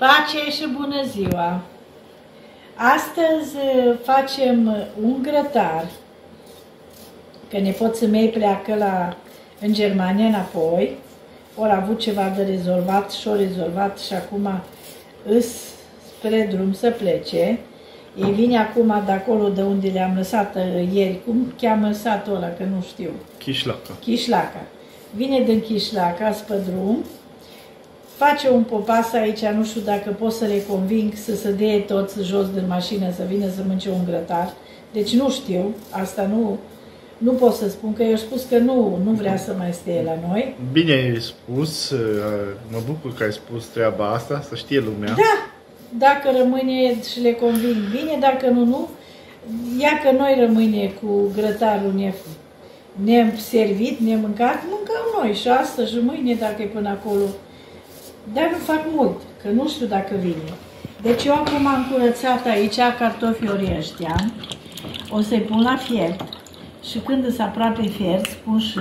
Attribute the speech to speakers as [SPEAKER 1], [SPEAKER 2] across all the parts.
[SPEAKER 1] Pace și bună ziua! Astăzi facem un grătar, că nepoții mei pleacă în Germania înapoi, ori avut ceva de rezolvat și-o rezolvat și acum îs spre drum să plece. Ei vine acum de acolo de unde le-am lăsat ieri, cum cheamă satul ăla, că nu știu.
[SPEAKER 2] Chișlaca.
[SPEAKER 1] Chișlaca. Vine din Chișlaca spre drum. Face un popas aici, nu știu dacă pot să le conving să se dea toți jos din mașină, să vină să mănânce un grătar. Deci nu știu, asta nu pot să spun, că eu spus că nu vrea să mai stea la noi.
[SPEAKER 2] Bine ai spus, mă bucur că ai spus treaba asta, să știe lumea.
[SPEAKER 1] Da, dacă rămâne și le conving bine, dacă nu, ia că noi rămâne cu grătarul neservit, nemâncat, mâncăm noi și astăzi și mâine dacă e până acolo. Dar nu fac mult, că nu știu dacă vine. Deci eu acum am curățat aici cartofii ori ăștia, o să-i pun la fiert și când îs aproape fiert, pun și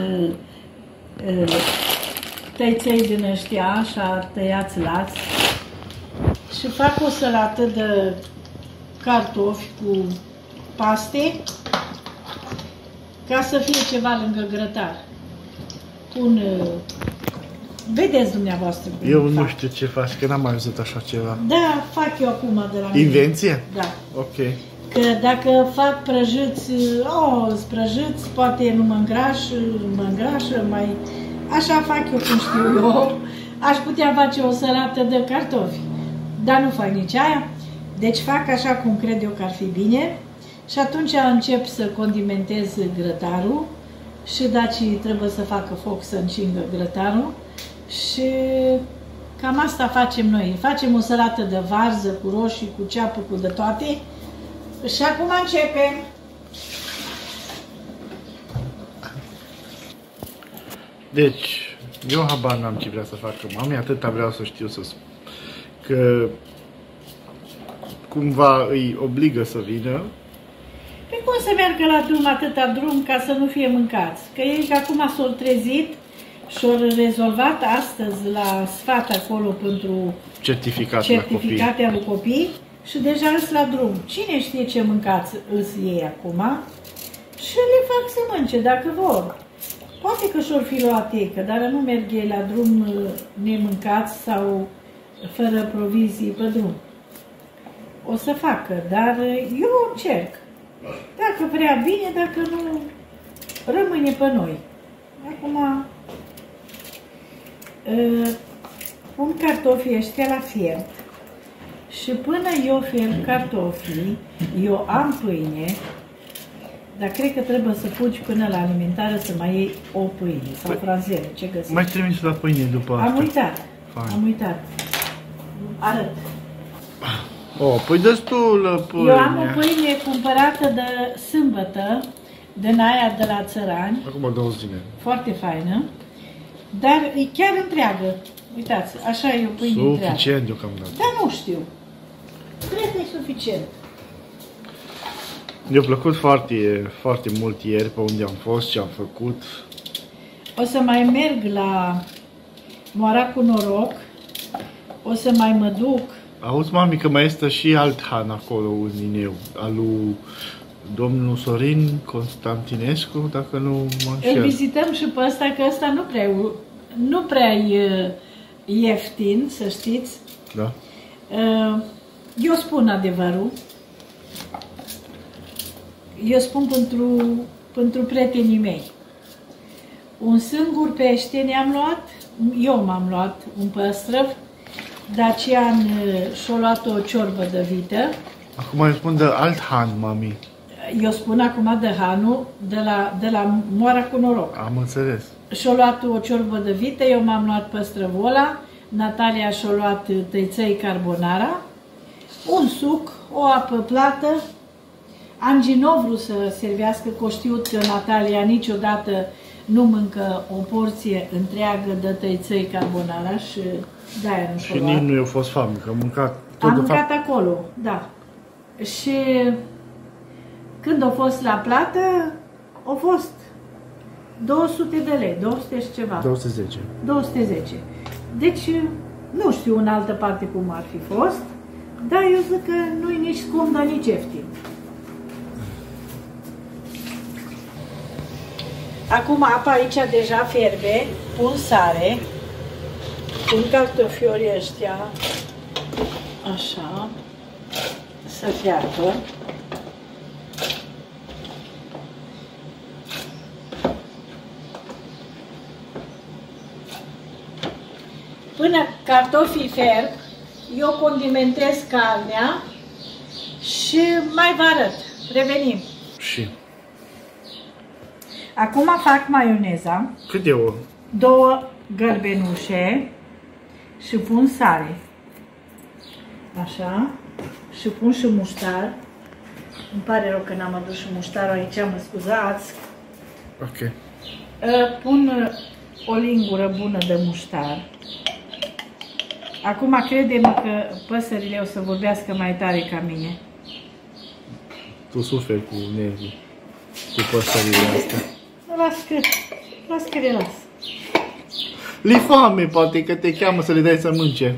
[SPEAKER 1] tăiței din ăștia, așa tăiați lați, și fac o salată de cartofi cu paste, ca să fie ceva lângă grătar. Pun... Vedeți dumneavoastră cum
[SPEAKER 2] Eu
[SPEAKER 1] fac.
[SPEAKER 2] nu știu ce faci, că n-am mai văzut așa ceva.
[SPEAKER 1] Da, fac eu acum de la mine.
[SPEAKER 2] Invenție?
[SPEAKER 1] Da.
[SPEAKER 2] Ok.
[SPEAKER 1] Că dacă fac prăjiți, prăjiți, poate nu mă îngrașă, mai... Așa fac eu cum știu eu. Aș putea face o salată de cartofi, dar nu fac nici aia. Deci fac așa cum cred eu că ar fi bine și atunci încep să condimentez grătarul și daci trebuie să facă foc să încingă grătarul. Și cam asta facem noi. Facem o salată de varză cu roșii, cu ceapă, cu de toate. Și acum începem.
[SPEAKER 2] Deci, eu habar n-am ce vrea să facă mami, atâta vreau să știu să spun. Că cumva îi obligă să vină.
[SPEAKER 1] Pe cum să meargă la drum atâta drum ca să nu fie mâncați? Că ei acum s-au trezit și-au rezolvat astăzi la sfat acolo pentru certificate al copii și deja îs la drum. Cine știe ce mâncați îs ei acum și le fac să mănânce dacă vor. Poate că și-or fi luat ei, că dar nu merg ei la drum nemâncați sau fără provizii pe drum. O să facă, dar eu încerc. Dacă vrea bine, dacă nu, rămâne pe noi. Acum pun cartofii ăștia la fiert și până eu fierb cartofii, eu am pâine, dar cred că trebuie să fugi până la alimentară să mai iei o pâine sau franzele, ce găsești.
[SPEAKER 2] Mai trimis la pâine după asta.
[SPEAKER 1] Am uitat,
[SPEAKER 2] Fine.
[SPEAKER 1] am uitat. Arăt.
[SPEAKER 2] Păi destulă pâine.
[SPEAKER 1] Eu am o pâine cumpărată de sâmbătă, din aia de la țărani.
[SPEAKER 2] Acum 2 zile.
[SPEAKER 1] Foarte faină, dar e chiar întreagă. Uitați, așa e o pâine întreagă.
[SPEAKER 2] Suficient deocamdată.
[SPEAKER 1] Dar nu știu. Cred că e suficient.
[SPEAKER 2] Mi-a plăcut foarte mult ieri pe unde am fost, ce am făcut.
[SPEAKER 1] O să mai merg la Moara cu Noroc. O să mai mă duc.
[SPEAKER 2] Auzi, mami, că mai este și alt han acolo, un din eu, al lui domnul Sorin Constantinescu, dacă nu mă înșel.
[SPEAKER 1] Îl vizităm și pe ăsta, că ăsta nu prea e ieftin, să știți.
[SPEAKER 2] Da.
[SPEAKER 1] Eu spun adevărul. Eu spun pentru prietenii mei. Un singur pește ne-am luat, eu m-am luat un păstrăv, Dacian și-a luat o ciorbă de vită.
[SPEAKER 2] Acum eu spun de alt han, mami.
[SPEAKER 1] Eu spun acum de hanul, de la Moara cu Noroc.
[SPEAKER 2] Am înțeles.
[SPEAKER 1] Și-a luat o ciorbă de vită, eu m-am luat păstrăvul ăla, Natalia și-a luat tăiței carbonara, un suc, o apă plată. Angie nu vrut să servească, că știut că Natalia niciodată nu mâncă o porție întreagă de tăiței carbonara și de-aia nu și-a luat.
[SPEAKER 2] Și nici nu i-a fost foame, că am mâncat tot.
[SPEAKER 1] Am mâncat acolo, da. Și când a fost la plată, a fost 200 de lei, 200 și ceva.
[SPEAKER 2] 210.
[SPEAKER 1] 210. Deci Nu știu în altă parte cum ar fi fost, dar eu zic că nu-i nici scump, dar nici ieftin. Acum apa aici deja fierbe, pun sare, pun cartofiorii ăștia, așa, să fiarbă. Până cartofii fierb, eu condimentez carnea și mai vă arăt. Revenim.
[SPEAKER 2] Și?
[SPEAKER 1] Acum fac maioneza.
[SPEAKER 2] Câte ouă?
[SPEAKER 1] 2 gălbenușe și pun sare. Așa. Și pun și muștar. Îmi pare rău că n-am adus și muștarul aici, mă scuzați.
[SPEAKER 2] Ok.
[SPEAKER 1] Pun o lingură bună de muștar. Acum crede-mă că păsările o să vorbească mai tare ca mine.
[SPEAKER 2] Tu suferi cu nervii, cu păsările astea.
[SPEAKER 1] Las că le las.
[SPEAKER 2] Li foame, poate că te cheamă să le dai să mânce.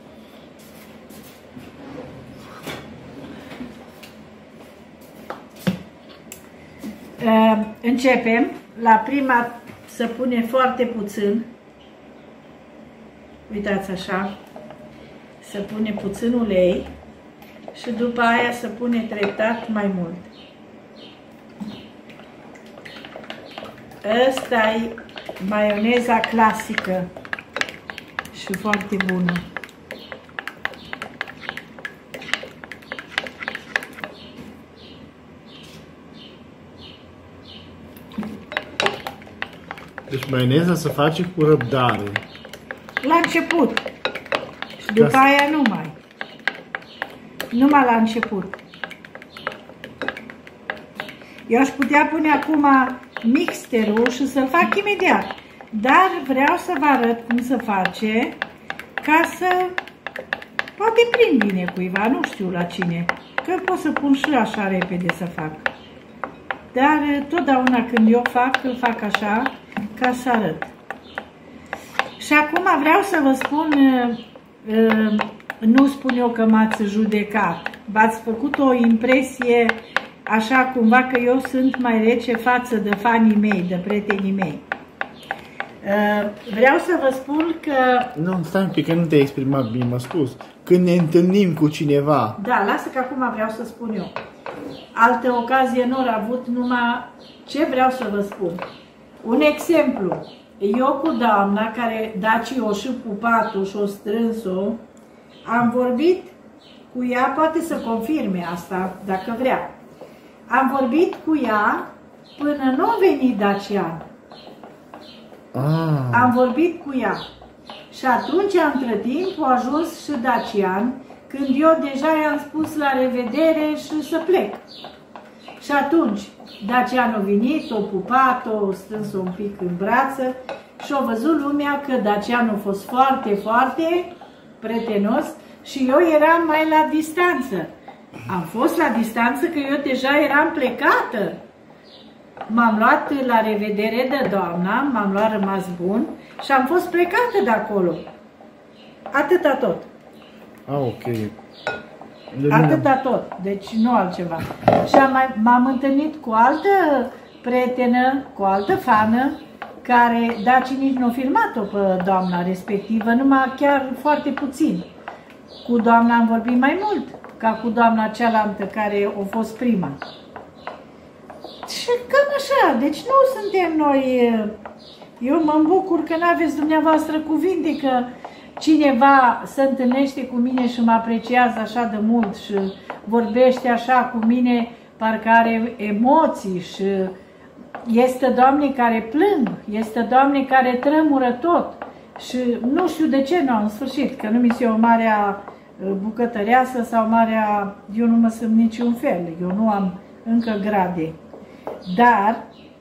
[SPEAKER 1] Începem. La prima să pune foarte puțin. Uitați așa. Să pune puțin ulei și după aia să pune treptat mai mult. Asta e maioneza clasică și foarte bună.
[SPEAKER 2] Deci maioneza se face cu răbdare.
[SPEAKER 1] La început. Și după aia numai la început. Eu aș putea pune acum mixterul și să-l fac imediat. Dar vreau să vă arăt cum se face ca să poate prind bine cuiva, nu știu la cine. Că pot să pun și așa repede să fac. Dar totdeauna când eu fac, îl fac așa ca să arăt. Și acum vreau să vă spun, nu spun eu că m-ați judecat. V-ați făcut o impresie așa cumva că eu sunt mai rece față de fanii mei, de prietenii mei. Vreau să vă spun că...
[SPEAKER 2] Nu, stai un pic, că nu te-ai exprimat bine, mă scuz. Când ne întâlnim cu cineva...
[SPEAKER 1] Da, lasă că acum vreau să spun eu. Altă ocazie nu au avut, numai ce vreau să vă spun. Un exemplu. Eu cu doamna care Daci o și pupat-o și o strâns-o, am vorbit cu ea, poate să confirme asta, dacă vrea. Am vorbit cu ea până nu a venit Dacian. Am vorbit cu ea. Și atunci, între timp, a ajuns și Dacian, când eu deja i-am spus la revedere și să plec. Și atunci, Dacian a venit, o pupat, o strâns-o un pic în brață și a văzut lumea că Dacian a fost foarte, foarte prietenos și eu eram mai la distanță. Am fost la distanță că eu deja eram plecată. M-am luat la revedere de doamna, m-am luat rămas bun și am fost plecată de acolo. Atâta tot.
[SPEAKER 2] Ok.
[SPEAKER 1] Atâta tot, deci nu altceva. Și m-am întâlnit cu o altă prietenă, cu o altă fană, care, Daci nici nu a filmat-o pe doamna respectivă, numai chiar foarte puțin. Cu doamna am vorbit mai mult, ca cu doamna cealaltă care a fost prima. Și cam așa, deci nu suntem noi... Eu mă bucur că n-aveți dumneavoastră cuvinte că cineva se întâlnește cu mine și mă apreciază așa de mult și vorbește așa cu mine, parcă are emoții și este doamne care plâng, este doamne care tremură tot și nu știu de ce nu, în sfârșit, că nu mi se o marea bucătăreasă sau marea, eu nu mă simt niciun fel, eu nu am încă grade, dar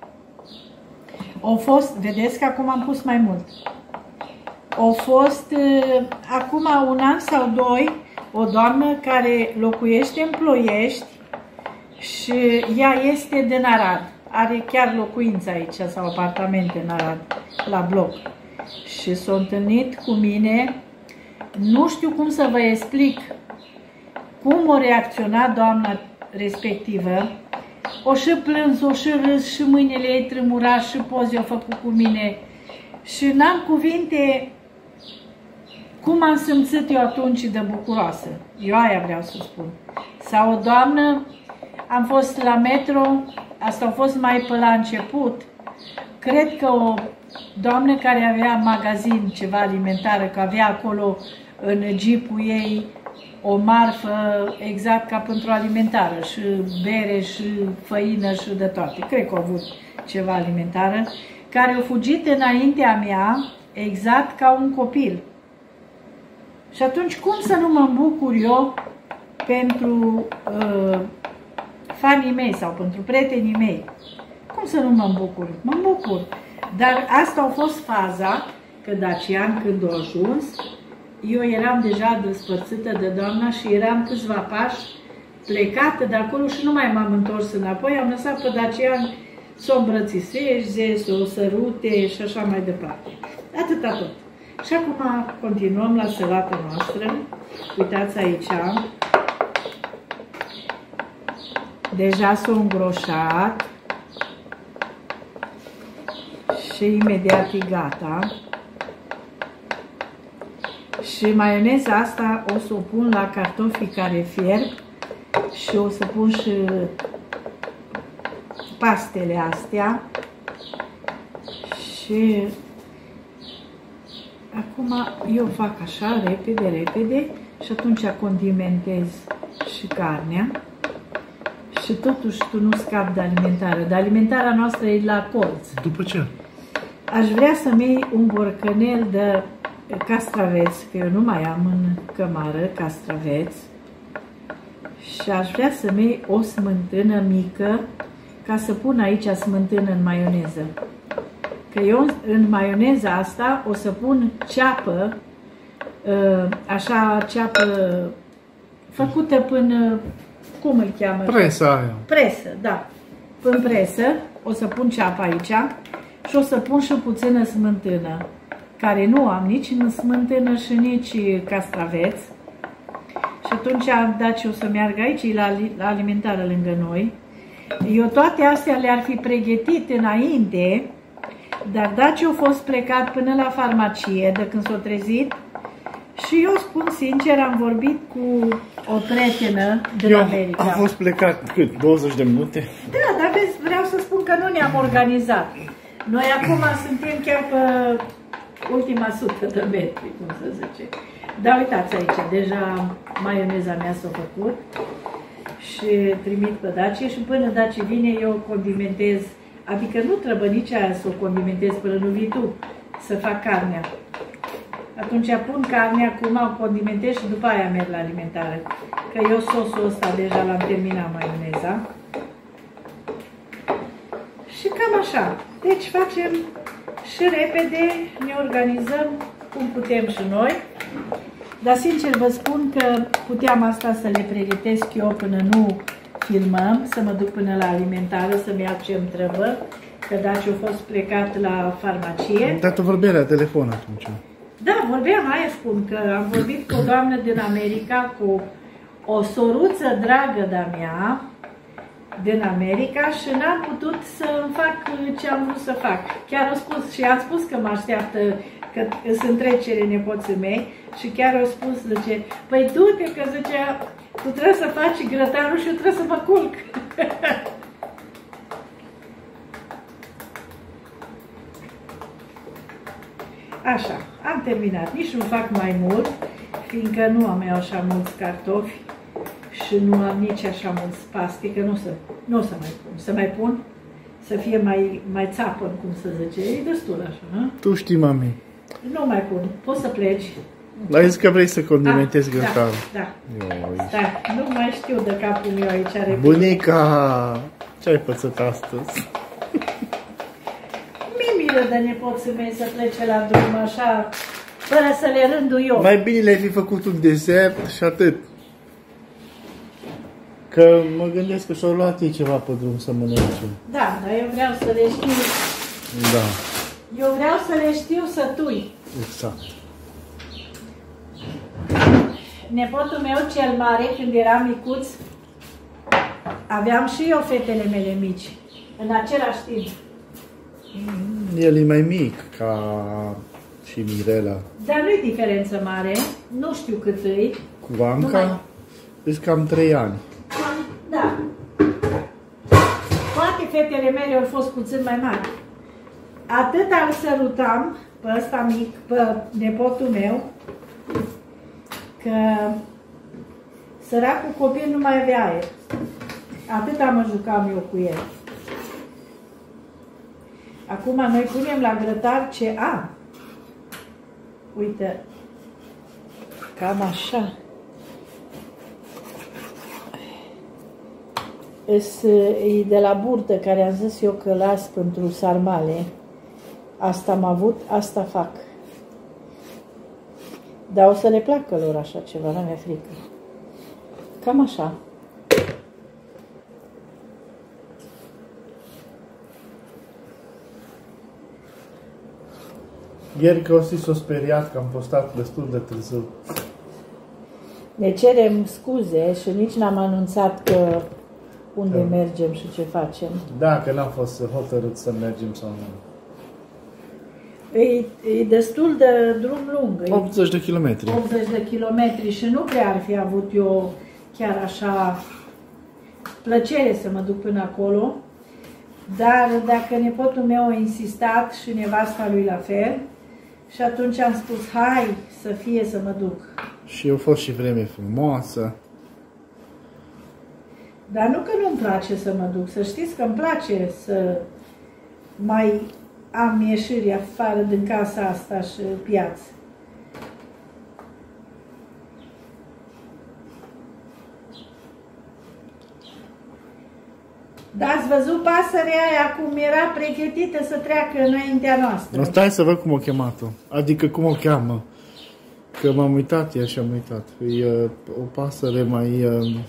[SPEAKER 1] au fost, vedeți că acum am pus mai mult. Au fost acum 1 an sau 2 o doamnă care locuiește în Ploiești și ea este din Arad. Are chiar locuință aici sau apartamente în Arad, la bloc. Și s-a întâlnit cu mine Nu știu cum să vă explic cum a reacționat doamna respectivă. O și plâns, o și râs, și mâinile ei tremura, și poze au făcut cu mine. Și n-am cuvinte cum am simțit eu atunci de bucuroasă. Eu aia vreau să spun. Sau o doamnă, am fost la metro, asta a fost mai pe la început. Cred că o doamnă care avea magazin ceva alimentară, că avea acolo în jeepul ei o marfă exact ca pentru alimentară, și bere, și făină, și de toate. Cred că a avut ceva alimentară, care a fugit înaintea mea exact ca un copil. Și atunci cum să nu mă bucur eu pentru fanii mei sau pentru prietenii mei? Cum să nu mă bucur? Mă bucur. Dar asta a fost faza, că Dacian, când a ajuns, eu eram deja despărțită de doamna și eram câțiva pași plecată de acolo și nu mai m-am întors înapoi. Am lăsat pe Dacian să o îmbrățișeze, să o sărute și așa mai departe. Atâta tot. Și acum continuăm la salata noastră. Uitați aici. Deja s-a îngroșat. Și imediat e gata. Și maioneza asta o să o pun la cartofii care fierb și o să pun și pastele astea. Și acum eu fac așa, repede și atunci condimentez și carnea. Și totuși tu nu scapi de alimentară. Dar alimentarea noastră e la colț.
[SPEAKER 2] După ce?
[SPEAKER 1] Aș vrea să-mi iei un borcanel de castraveți, că eu nu mai am în cămară castraveți. Și aș vrea să-mi iei o smântână mică, ca să pun aici smântână în maioneză. Că eu în maioneza asta o să pun ceapă, așa ceapă făcută până, cum îl cheamă?
[SPEAKER 2] Presa aia.
[SPEAKER 1] Presă, da. Până presă o să pun ceapă aici și o să pun și puțină smântână, care nu am nici smântână și nici castraveți. Și atunci Daci o să meargă aici, la alimentară lângă noi. Eu toate astea le-ar fi pregătit înainte, dar Daci a fost plecat până la farmacie de când s-a trezit. Și eu spun sincer, am vorbit cu o prietenă din America.
[SPEAKER 2] Am fost plecat, cât? 20 de minute?
[SPEAKER 1] Da, dar vezi, vreau să spun că nu ne-am organizat. Noi acum suntem chiar pe ultima sută de metri, cum să zice. Dar uitați aici, deja maioneza mea s-a făcut și trimit pe Daci și până Daci vine eu condimentez, adică nu trebuie nici aia să o condimentez până nu vii tu, să fac carnea. Atunci pun carnea, acum o condimentez și după aia merg la alimentară. Că eu sosul ăsta deja l-am terminat, maioneza. Și cam așa. Deci facem și repede, ne organizăm cum putem și noi. Dar sincer vă spun că puteam asta să le pregătesc eu până nu filmăm, să mă duc până la alimentară, să-mi iau ce-mi trebuie. Că Daci a fost plecat la farmacie.
[SPEAKER 2] Dar tu vorbeai la telefon atunci.
[SPEAKER 1] Da, vorbeam, aia spun, că am vorbit cu o doamnă din America, cu o soruță dragă de-a mea, din America, și n-am putut să-mi fac ce am vrut să fac. Chiar au spus, și am spus că mă așteaptă, că sunt trecere nepoții mei, și chiar au spus, zice, păi du-te, că zice, tu trebuie să faci grătarul și eu trebuie să mă culc. Așa, am terminat. Nici nu fac mai mult, fiindcă nu am eu așa mulți cartofi și nu am nici așa mulți paste, că nu o să mai pun. Să mai pun, să fie mai țapăn, cum să zice. E destul așa, nu?
[SPEAKER 2] Tu știi, mami.
[SPEAKER 1] Nu mai pun. Poți să pleci.
[SPEAKER 2] Ai zis că vrei să condimentezi grătarul.
[SPEAKER 1] Da. Stai, nu mai știu de capul meu aici.
[SPEAKER 2] Bunica, ce ai pățit astăzi?
[SPEAKER 1] De nepoții mei să plece la drum așa, fără să le rându eu.
[SPEAKER 2] Mai bine le-ai fi făcut un desert și atât. Că mă gândesc că și-au luat ei ceva pe drum să mănânce.
[SPEAKER 1] Da, dar eu vreau să le știu.
[SPEAKER 2] Da.
[SPEAKER 1] Eu vreau să le știu sătui.
[SPEAKER 2] Exact.
[SPEAKER 1] nepotul meu cel mare, când era micuț, aveam și eu fetele mele mici, în același timp.
[SPEAKER 2] El e mai mic ca și Mirela.
[SPEAKER 1] Dar nu-i diferență mare, nu știu cât e.
[SPEAKER 2] Cu Anca? Deci cam 3 ani.
[SPEAKER 1] Da. Toate fetele mele au fost puțin mai mari. Atât îl sărutam pe ăsta mic, pe nepotul meu, că săracul copil nu mai avea aer. Atâta mă jucam eu cu el. Acum noi punem la grătar ce am. Uite, cam așa. E de la burtă, care am zis eu că las pentru sarmale. Asta am avut, asta fac. Dar o să le placă lor așa ceva, nu mi-e frică. Cam așa.
[SPEAKER 2] Ieri că s-o speriat că am postat destul de târziu.
[SPEAKER 1] Ne cerem scuze și nici n-am anunțat că unde mergem și ce facem.
[SPEAKER 2] Da, că n-am fost hotărât să mergem sau nu.
[SPEAKER 1] E destul de drum lung.
[SPEAKER 2] 80 de kilometri.
[SPEAKER 1] 80 de kilometri și nu prea ar fi avut eu chiar așa plăcere să mă duc până acolo. Dar dacă nepotul meu a insistat și nevasta lui la fel, și atunci am spus, hai să fie să mă duc.
[SPEAKER 2] Și a fost și vreme frumoasă.
[SPEAKER 1] Dar nu că nu-mi place să mă duc, să știți că îmi place să mai am ieșiri afară din casa asta și piață. Dar ați văzut pasărea aia cum era pregătită să treacă înaintea noastră?
[SPEAKER 2] Stai să văd cum o chemat-o. Adică cum o cheamă. Că m-am uitat ea și am uitat. E o pasăre mai...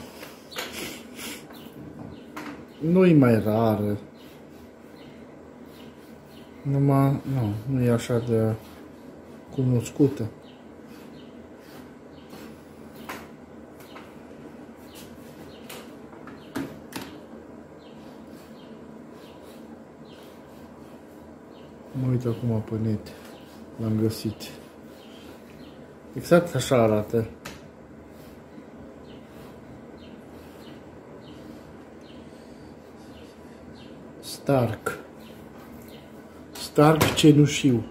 [SPEAKER 2] nu-i mai rară. Numai... Nu e așa de cunoscută. Mă uit acum pe net. L-am găsit. Exact așa arată. Stark. Stark cenușiu.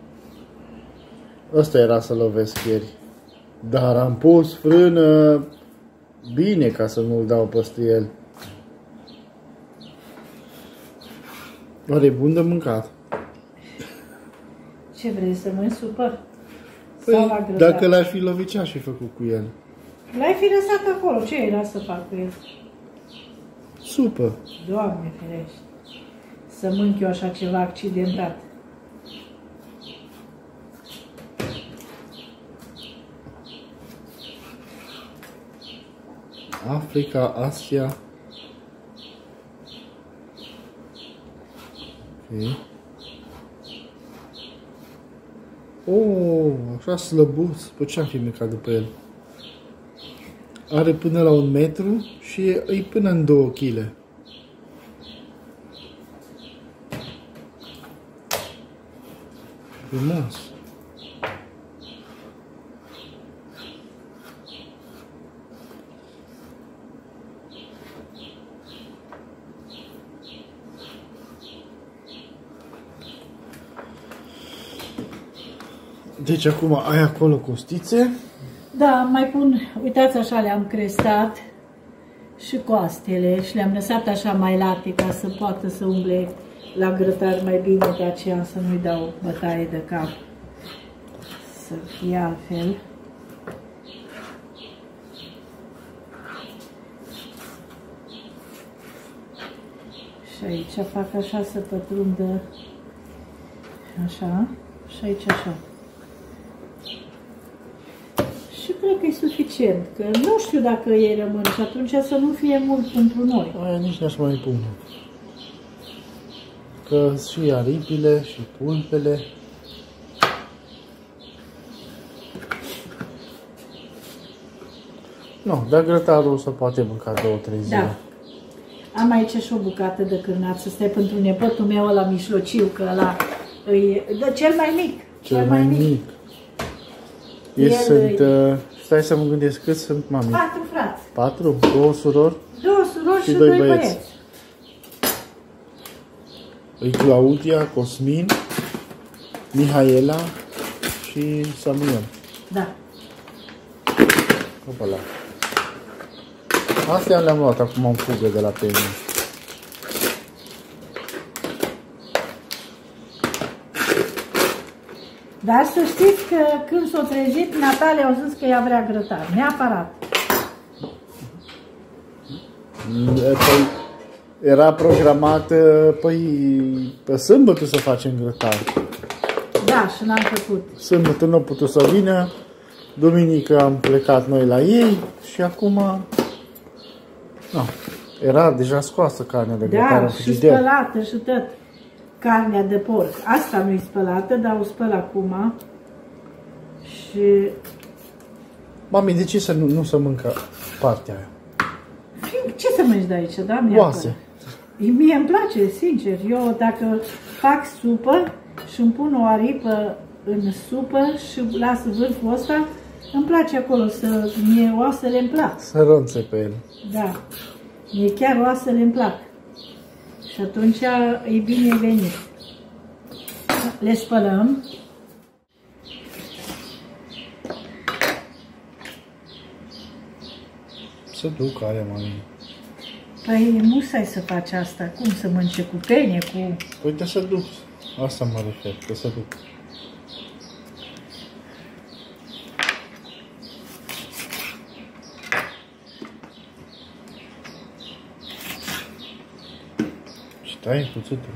[SPEAKER 2] Ăsta era să lovesc ieri. Dar am pus frână bine ca să nu-l dau peste el. Oare e bun de mâncat?
[SPEAKER 1] Ce vrei, să mănânci supă?
[SPEAKER 2] Păi, dacă l-aș fi lovit, ce aș fi făcut cu el?
[SPEAKER 1] L-ai fi lăsat acolo, ce era să fac cu el?
[SPEAKER 2] Supă.
[SPEAKER 1] Doamne ferește, să mânc eu așa ceva accidentat.
[SPEAKER 2] Africa, Asia. Ok. Oh, așa slăbuț. Pe ce am fi mâncat după el? Are până la 1 metru și e până în 2 kg. Frumos. Deci acum ai acolo costițe.
[SPEAKER 1] Da, mai pun, uitați așa, le-am crestat și coastele și le-am lăsat așa mai late ca să poată să umble la grătar mai bine, de aceea să nu-i dau bătaie de cap, să fie altfel. Și aici fac așa să pătrundă, așa, și aici așa. Și cred că e suficient, că nu știu dacă ei rămân și atunci să nu fie mult pentru noi.
[SPEAKER 2] Aia nici n-aș mai pune. Că și aripile și pulpele. Nu, dar grătarul se poate mânca 2-3 zile.
[SPEAKER 1] Da. Am aici și o bucată de cârnat, să stai pentru nepotul meu ăla mijlociu, că ăla e cel mai mic.
[SPEAKER 2] Cel mai mic. Stai să mă gândesc cât sunt, mami.
[SPEAKER 1] 4 frați.
[SPEAKER 2] 4? 2 surori?
[SPEAKER 1] 2 surori și 2 băieți.
[SPEAKER 2] E Claudia, Cosmin, Mihaela și Samuel.
[SPEAKER 1] Da.
[SPEAKER 2] Opala. Astea le-am luat acum în fugă de la Penny.
[SPEAKER 1] Dar să știți că când s-a trezit, Natalia a zis că ea vrea grătar, neapărat.
[SPEAKER 2] Păi, era programat pe sâmbătă să facem grătar.
[SPEAKER 1] Da, și n-am făcut.
[SPEAKER 2] Sâmbătă nu a putut să vină, duminică am plecat noi la ei și acum... No, era deja scoasă carnea de grătar.
[SPEAKER 1] Da, și spălată și tot. Carnea de porc. Asta nu-i spălată, dar o spăl acum. Și...
[SPEAKER 2] Mami, de ce să nu se mâncă partea aia?
[SPEAKER 1] Ce să mănânci de aici, da?
[SPEAKER 2] Oase.
[SPEAKER 1] Mie îmi place, sincer. Eu dacă fac supă și îmi pun o aripă în supă și las vârful ăsta, îmi place acolo să... Mie oasele îmi plac.
[SPEAKER 2] Să ronțe pe el.
[SPEAKER 1] Da. Mie chiar oasele îmi plac. Și atunci e bine venit. Le spălăm.
[SPEAKER 2] Să duc aia, mami.
[SPEAKER 1] Păi nu sai să faci asta. Cum să mănânce cu pene, cu...
[SPEAKER 2] Păi de să duc. Asta mă refer, că să duc. Stai cuțitul.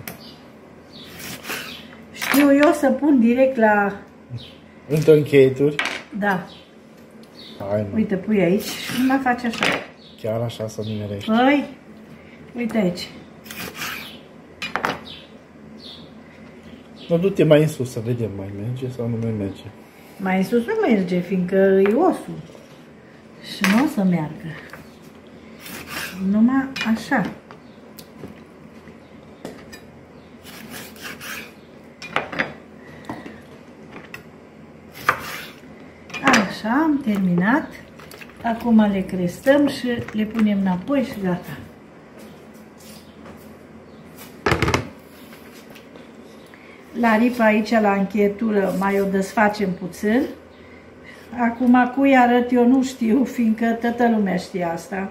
[SPEAKER 1] Știu eu să pun direct la...
[SPEAKER 2] Între încheieturi?
[SPEAKER 1] Da.
[SPEAKER 2] Hai, mă.
[SPEAKER 1] Uite, pui aici și nu mai faci așa.
[SPEAKER 2] Chiar așa să nimerești.
[SPEAKER 1] Păi, uite aici.
[SPEAKER 2] Nu, du-te mai în sus să vedem, mai merge sau nu mai merge.
[SPEAKER 1] Mai în sus nu merge, fiindcă e osul. Și nu o să meargă. Numai așa. Așa, am terminat. Acum le crestăm și le punem înapoi și gata. La ripa aici, la încheietură, mai o desfacem puțin. Acum, cui arăt eu nu știu, fiindcă toată lumea știe asta.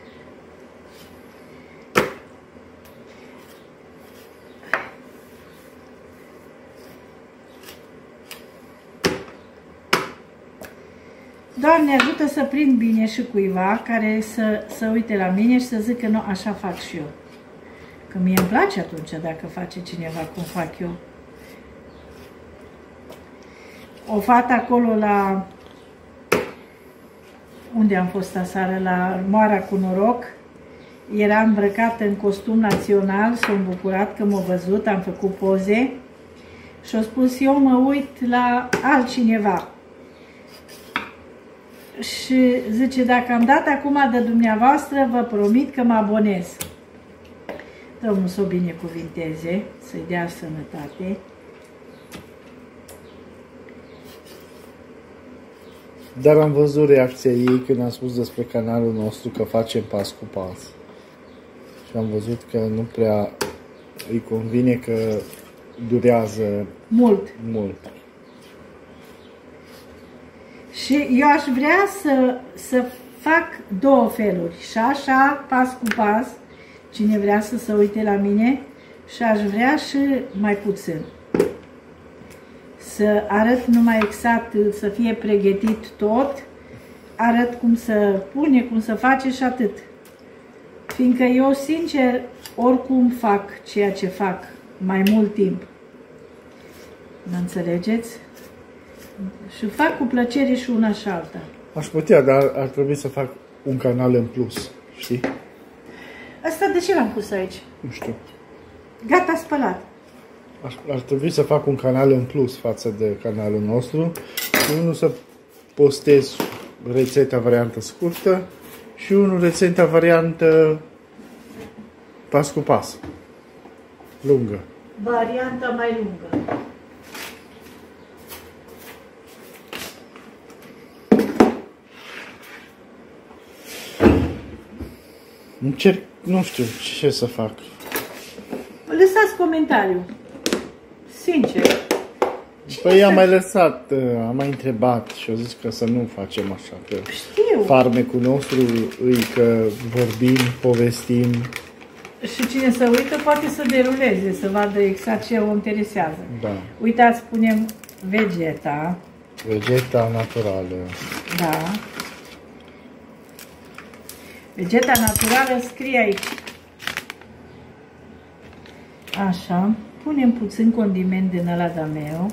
[SPEAKER 1] Doamne, ajută să prind bine și cuiva care să uite la mine și să zică, nu, așa fac și eu. Că mie îmi place atunci dacă face cineva cum fac eu. O fată acolo la... Unde am fost aseară? La Moara cu Noroc. Era îmbrăcată în costum național, s-a îmbucurat că m-a văzut, am făcut poze. Și a spus, eu mă uit la altcineva. Și zice, dacă am dat acum de dumneavoastră, vă promit că mă abonez. Domnul să o binecuvinteze, să-i dea sănătate.
[SPEAKER 2] Dar am văzut reacția ei când am spus despre canalul nostru că facem pas cu pas. Și am văzut că nu prea îi convine, că durează mult.
[SPEAKER 1] Și eu aș vrea să fac două feluri. Și așa, pas cu pas, cine vrea să se uite la mine, și aș vrea și mai puțin. Să arăt numai exact, să fie pregătit tot, arăt cum să pune, cum să face și atât. Fiindcă eu, sincer, oricum fac ceea ce fac mai mult timp. Mă înțelegeți? Și fac cu plăcere și una și alta.
[SPEAKER 2] Aș putea, dar ar trebui să fac un canal în plus, știi?
[SPEAKER 1] Asta de ce l-am pus aici?
[SPEAKER 2] Nu știu.
[SPEAKER 1] Gata, spălat.
[SPEAKER 2] Ar trebui să fac un canal în plus față de canalul nostru și unul să postez rețeta variantă scurtă și unul rețeta variantă pas cu pas. Lungă.
[SPEAKER 1] Varianta mai lungă.
[SPEAKER 2] Încerc, nu știu ce să fac.
[SPEAKER 1] Lăsați comentariu. Sincer.
[SPEAKER 2] Păi am mai lăsat, am mai întrebat și au zis că să nu facem așa. Că
[SPEAKER 1] știu.
[SPEAKER 2] Farmecul nostru îi că vorbim, povestim.
[SPEAKER 1] Și cine se uită poate să deruleze, să vadă exact ce o interesează.
[SPEAKER 2] Da.
[SPEAKER 1] Uitați, punem vegeta.
[SPEAKER 2] Vegeta naturală.
[SPEAKER 1] Da. Vegeta naturală scrie aici. Așa. Punem puțin condiment din ăla de meu.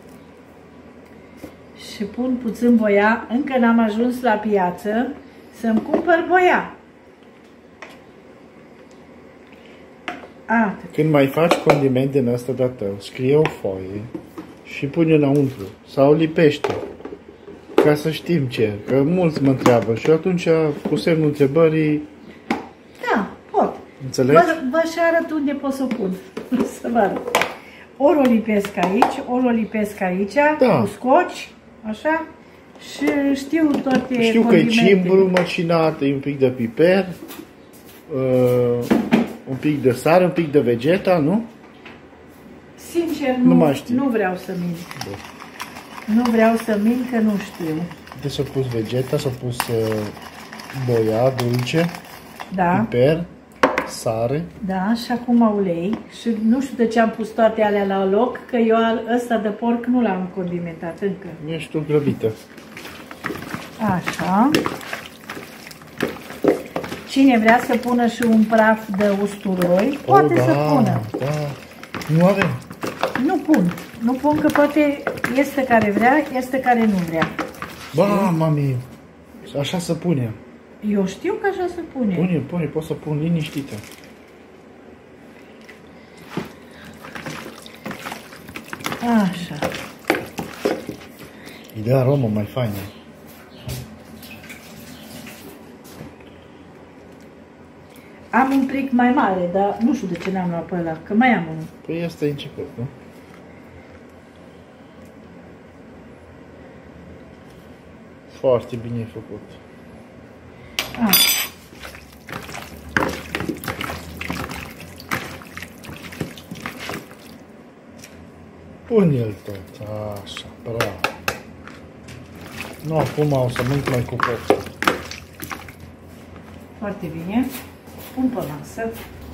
[SPEAKER 1] Și pun puțin boia. Încă n-am ajuns la piață să-mi cumpăr boia. Atât.
[SPEAKER 2] Când mai faci condiment din ăsta de-a tău, scrie o foaie și pune înăuntru sau lipește. Ca să știm ce. Că mulți mă întreabă și atunci cu semnul întrebării.
[SPEAKER 1] Da, pot.
[SPEAKER 2] Înțelegi?
[SPEAKER 1] Vă și arăt unde pot să o pun. Să vă arăt. Ori o lipesc aici, ori o lipesc aici,
[SPEAKER 2] da.
[SPEAKER 1] Cu scoci, așa, și știu toate
[SPEAKER 2] știu că e cimbru măcinat, e un pic de piper, un pic de sare, un pic de vegeta, nu?
[SPEAKER 1] Sincer, nu vreau să mint.
[SPEAKER 2] Bun.
[SPEAKER 1] Nu vreau să mint, că nu știu.
[SPEAKER 2] Deci s-a pus vegeta, s-a pus boia dulce,
[SPEAKER 1] da.
[SPEAKER 2] Piper, sare.
[SPEAKER 1] Da, și acum ulei. Și nu știu de ce am pus toate alea la loc, că eu ăsta de porc nu l-am condimentat încă.
[SPEAKER 2] Ești tu grăbită.
[SPEAKER 1] Așa. Cine vrea să pună și un praf de usturoi, poate să pună.
[SPEAKER 2] Da. Nu avem.
[SPEAKER 1] Nu pun. Nu pun, că poate este care vrea, este care nu vrea.
[SPEAKER 2] Ba, mami, așa să pune.
[SPEAKER 1] Eu știu că așa se pune.
[SPEAKER 2] Pune, pot să pun liniștită.
[SPEAKER 1] Așa.
[SPEAKER 2] Îi dă aromă mai faină.
[SPEAKER 1] Am un plic mai mare, dar nu știu de ce n-am luat pe ăla, că mai am unul.
[SPEAKER 2] Păi asta e început, nu? Foarte bine făcut. Pune el tot, așa, bravo. Nu, acum o să mânc mai cu pot.
[SPEAKER 1] Foarte bine. Pun pe masă.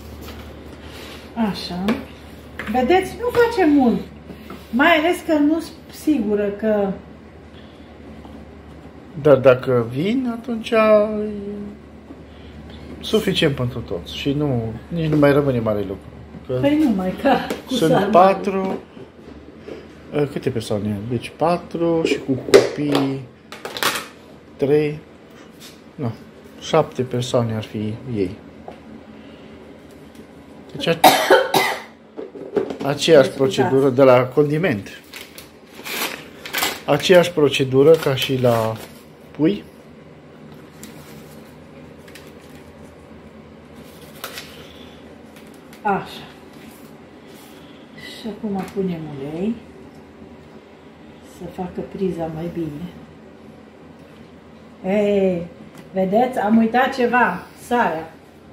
[SPEAKER 1] Așa. Vedeți, nu face mult. Mai ales că nu sunt sigură că...
[SPEAKER 2] Dar dacă vin, atunci e suficient pentru toți. Și nici nu mai rămâne mare lucru. Că
[SPEAKER 1] păi nu mai ca cu
[SPEAKER 2] sunt 4... Câte persoane? Deci 4 și cu copii 3... Nu, 7 persoane ar fi ei. Deci aceeași procedură de la condiment. Aceeași procedură ca și la pui.
[SPEAKER 1] Așa. Și acum punem ulei. Să facă priza mai bine. Ei, vedeți? Am uitat ceva. Sarea.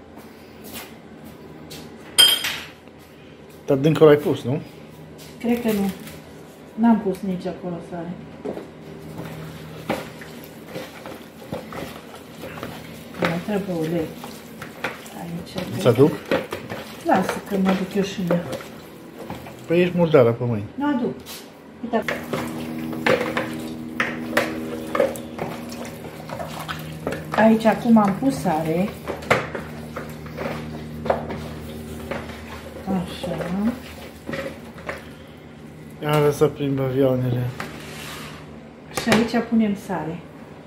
[SPEAKER 2] Dar dincolo ai pus, nu?
[SPEAKER 1] Cred că nu. N-am pus nici acolo sare. Mai trebuie ulei. Aici.
[SPEAKER 2] Să aduc?
[SPEAKER 1] Lasă că mă duc eu și eu.
[SPEAKER 2] Păi ești murdară pe mâini.
[SPEAKER 1] Nu aduc. Uite. Aici acum am pus sare. Așa.
[SPEAKER 2] Iară să prind avioanele.
[SPEAKER 1] Și aici punem sare.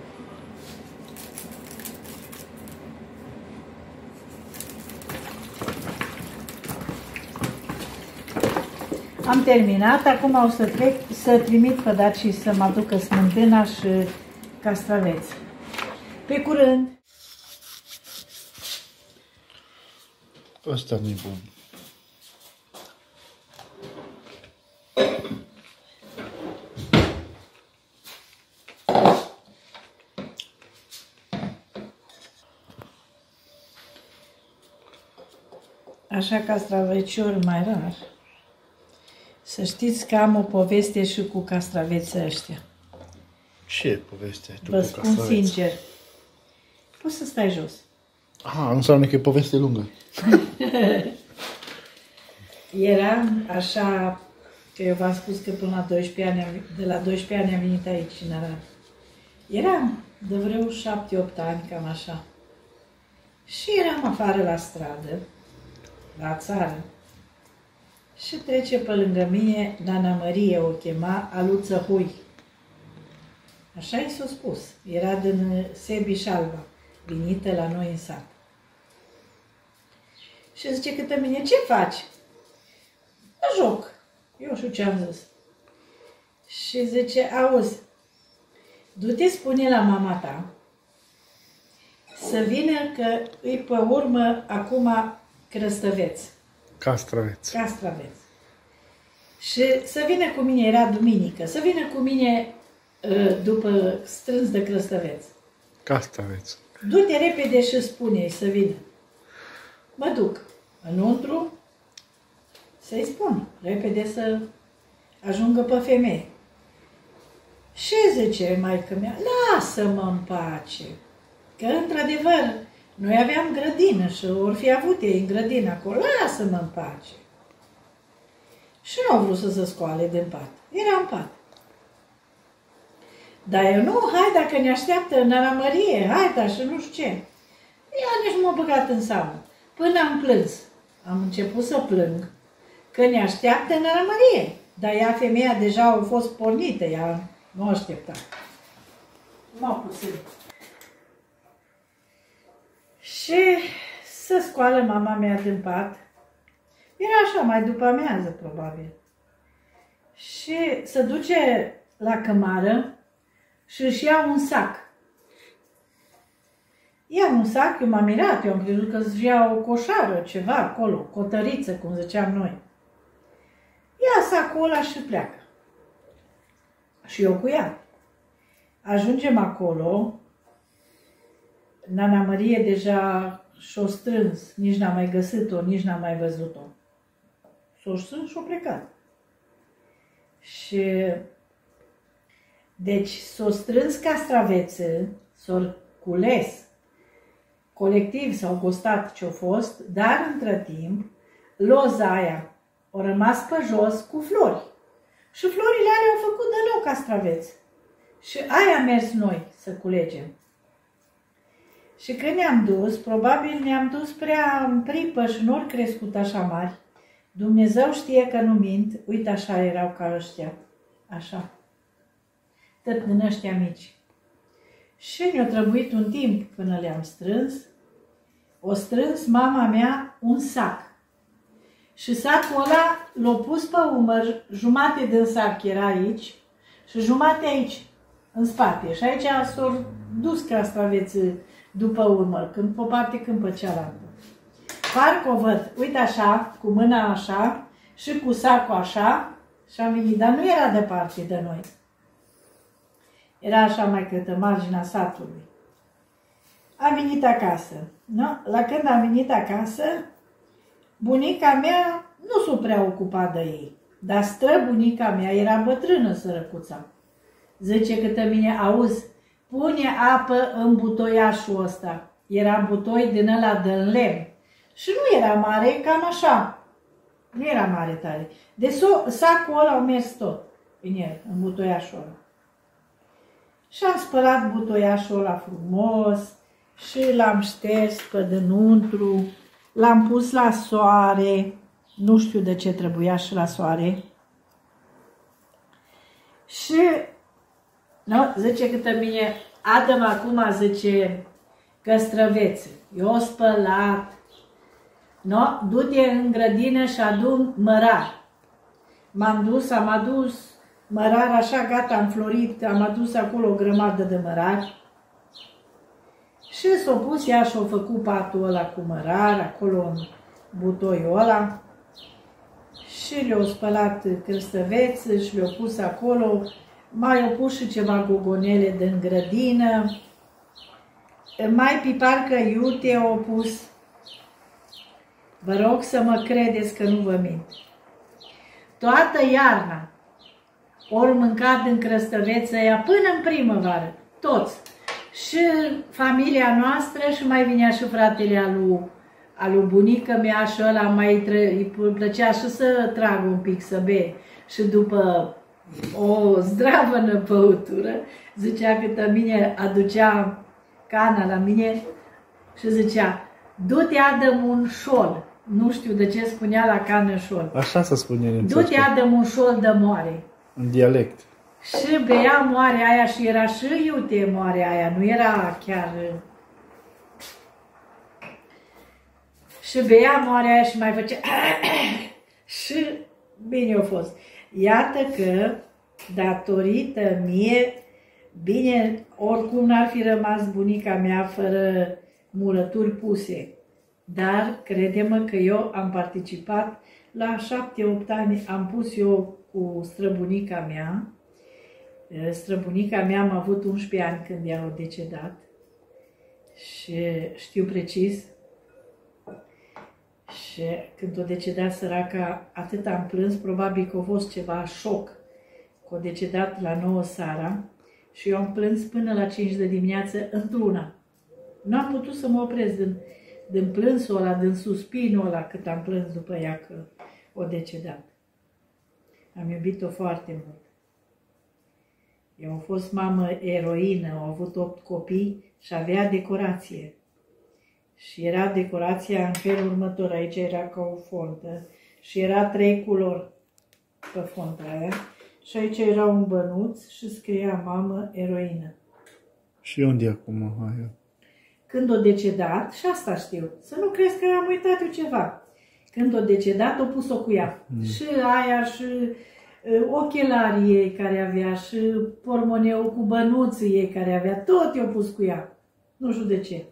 [SPEAKER 1] Am terminat, acum o să trec să trimit pe Daci să mă aducă smântâna și castraveți. Pe curând!
[SPEAKER 2] Ăsta nu-i bun.
[SPEAKER 1] Așa castraveciori mai rar. Să știți că am o poveste și cu castraveții ăștia.
[SPEAKER 2] Ce poveste ai tu
[SPEAKER 1] Vă
[SPEAKER 2] cu
[SPEAKER 1] spun
[SPEAKER 2] castraveți?
[SPEAKER 1] sincer. Poți să stai jos.
[SPEAKER 2] Aha, înseamnă că e poveste lungă.
[SPEAKER 1] Eram așa, că eu v-am spus că până la 12 ani, de la 12 ani am venit aici în Arad. Eram de vreo 7-8 ani, cam așa. Și eram afară la stradă, la țară. Și trece pe lângă mine Nana Mărie, o chema Aluță Hui. Așa i s-a spus. Era din Sebișalba, venită la noi în sat. Și zice către mine, ce faci? Mă joc. Eu știu ce am zis. Și zice, auzi, du-te spune la mama ta să vină că îi pe urmă acum crăstăveți.
[SPEAKER 2] Castraveți.
[SPEAKER 1] Castraveți. Și să vină cu mine, era duminică, să vină cu mine după strâns de crăstăveți.
[SPEAKER 2] Castraveți.
[SPEAKER 1] Du-te repede și spune-i să vină. Mă duc înăuntru să-i spun, repede să ajungă pe femeie. Și zice maică mea, lasă-mă în pace, că într-adevăr noi aveam grădină și ori fi avut ei în grădină acolo, lasă-mă în pace. Și nu au vrut să se scoale din pat, era în pat. Dar eu nu, hai dacă ne așteaptă Nana Mărie, hai da și nu știu ce. Ea nici m-a băgat în seamă. Până am plâns. Am început să plâng că ne așteaptă Nana Mărie. Dar ea, femeia, deja a fost pornită, ea nu aștepta. M-a puțin. Și să scoală mama mea din pat. Era așa, mai după amiază, probabil. Și se duce la cămară și își ia un sac. Ia un sac, eu m-am mirat, eu am crezut că își ia o coșară, ceva acolo, cotăriță, cum ziceam noi. Ia sacul ăla și pleacă. Și eu cu ea. Ajungem acolo, Nana Mărie deja și-o strâns, nici n-a mai găsit-o, nici n-a mai văzut-o. S-o strâns și-o plecat. Și deci s-o strâns castravețe, s-o cules, colectiv s-au gustat ce-o fost, dar între timp, loza aia a rămas pe jos cu flori. Și florile alea au făcut deloc castraveți. Și aia am mers noi să culegem. Și când ne-am dus, probabil ne-am dus prea în pripă și nu au crescut așa mari. Dumnezeu știe că nu mint, uite așa erau ca ăștia, așa. Tot din ăștia mici. Și ne-a trebuit un timp până le-am strâns. O strâns mama mea un sac. Și sacul ăla l-a pus pe umăr, jumate din sac era aici și jumate aici, în spate. Și aici s-au dus castraveții după umăr, când pe o parte, când pe cealaltă. Parcă o văd, uite așa, cu mâna așa și cu sacul așa și am venit, dar nu era departe de noi. Era așa mai către marginea satului. Am venit acasă. No? La când am venit acasă, bunica mea nu s-o prea ocupa de ei. Dar străbunica mea era bătrână, sărăcuța. Zice către mine, auzi, pune apă în butoiașul ăsta. Era butoi din ăla de lemn. Și nu era mare, cam așa. Nu era mare tare. De sacul ăla au mers tot în el, în butoiașul ăla. Și am spălat butoiașul ăla frumos și l-am șters pe dinăuntru, l-am pus la soare, nu știu de ce trebuia și la soare. Și, nu, zice către mine, adă-mă acum, zice, căstrăvețe. Eu spălat, no, du-te în grădină și adu mărar. M-am dus, am adus mărar așa, gata, înflorit, am adus acolo o grămadă de mărari. Și s-o pus ea și-o făcut patul ăla cu mărar, acolo în butoiul ăla. Și le-au spălat cârstăveți și le-au pus acolo. Mai au pus și ceva gogonele din grădină. Mai piparcă iute au pus. Vă rog să mă credeți că nu vă mint. Toată iarna ori mâncat din crăstăveță ea până în primăvară. Toți. Și familia noastră și mai vinea și fratele alu bunică mea și ăla îi plăcea și să tragă un pic, să bea. Și după o zdravă băutură, zicea că pe mine aducea cana la mine și zicea, du-te adă un șol. Nu știu de ce spunea la cană șol.
[SPEAKER 2] Așa se spune în
[SPEAKER 1] du-te adă un șol de moare.
[SPEAKER 2] În dialect.
[SPEAKER 1] Și bea moarea aia și era și iute moarea aia, nu era chiar... Și bea moarea aia și mai făcea... Și bine a fost. Iată că, datorită mie, bine, oricum n-ar fi rămas bunica mea fără murături puse. Dar crede-mă că eu am participat la 7-8 ani, am pus eu cu străbunica mea. Străbunica mea am avut 11 ani când ea a decedat și știu precis. Și când a decedat săraca, atât am plâns, probabil că a fost ceva șoc. Că a decedat la 9 seara și eu am plâns până la 5 de dimineață într-una. Nu am putut să mă opresc din plânsul ăla, din suspinul ăla, cât am plâns după ea că a decedat. Am iubit-o foarte mult. Eu am fost mamă eroină, au avut 8 copii și avea decorație. Și era decorația în felul următor, aici era ca o fontă și era 3 culori pe fonta aia. Și aici era un bănuț și scria mamă eroină.
[SPEAKER 2] Și unde e acum aia?
[SPEAKER 1] Când o decedat, și asta știu, să nu crezi că am uitat eu ceva. Când o decedat, o pus-o cu ea. Și aia și ochelarii ei care avea și pormoneul cu bănuții ei care avea, tot i-o pus cu ea. Nu știu de ce.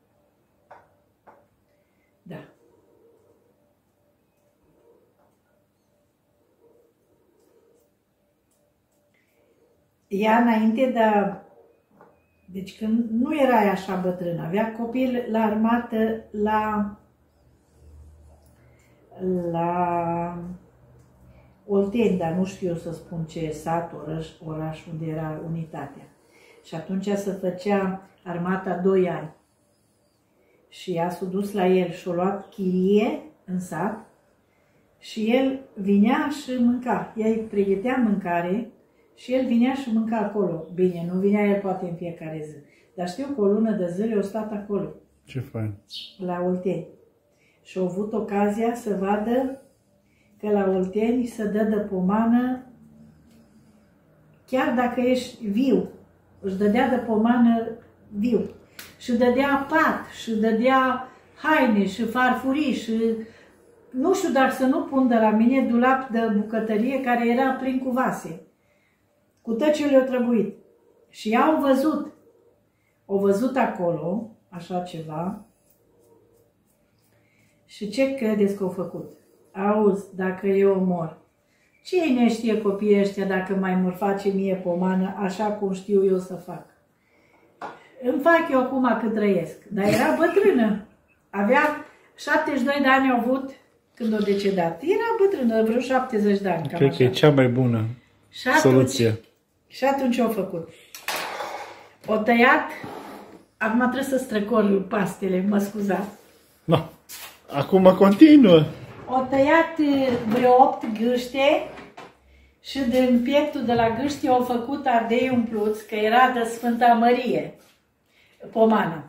[SPEAKER 1] Da. Ea înainte de... Deci când nu era așa bătrână, avea copil la armată la Olteni, dar nu știu eu să spun ce sat, oraș unde era unitatea. Și atunci se făcea armata 2 ani. Și ea s-a dus la el și a luat chirie în sat și el vinea și mânca. Ea îi pregătea mâncare și el vinea și mânca acolo. Bine, nu vinea el poate în fiecare zi, dar știu că o lună de zile a stat acolo.
[SPEAKER 2] Ce fain.
[SPEAKER 1] La Olteni. Și a avut ocazia să vadă că la Olteni se dă de pomană chiar dacă ești viu. Își dădea de pomană viu. Și dădea pat, și dădea haine, și farfurii, și nu știu dacă să nu pun de la mine dulap de bucătărie care era plin cu vase. Cu tot ce le-a trebuit. Și ea au văzut. Au văzut acolo, așa ceva. Și ce credeți că au făcut? Auzi, dacă eu mor, cine știe copiii ăștia dacă mai mă face mie pomană așa cum știu eu să fac? Îmi fac eu acum cât trăiesc. Dar era bătrână. Avea 72 de ani au avut când a decedat. Era bătrână, vreo 70 de ani.
[SPEAKER 2] Cred că e cea mai bună soluție.
[SPEAKER 1] Și atunci au făcut. O tăiat, acum trebuie să străcor pastele, mă scuzați.
[SPEAKER 2] No. Acum continuă.
[SPEAKER 1] O tăiat vreo 8 gâște și din pieptul de la gâște au făcut ardei umpluți, că era de Sfânta Mărie, pomană.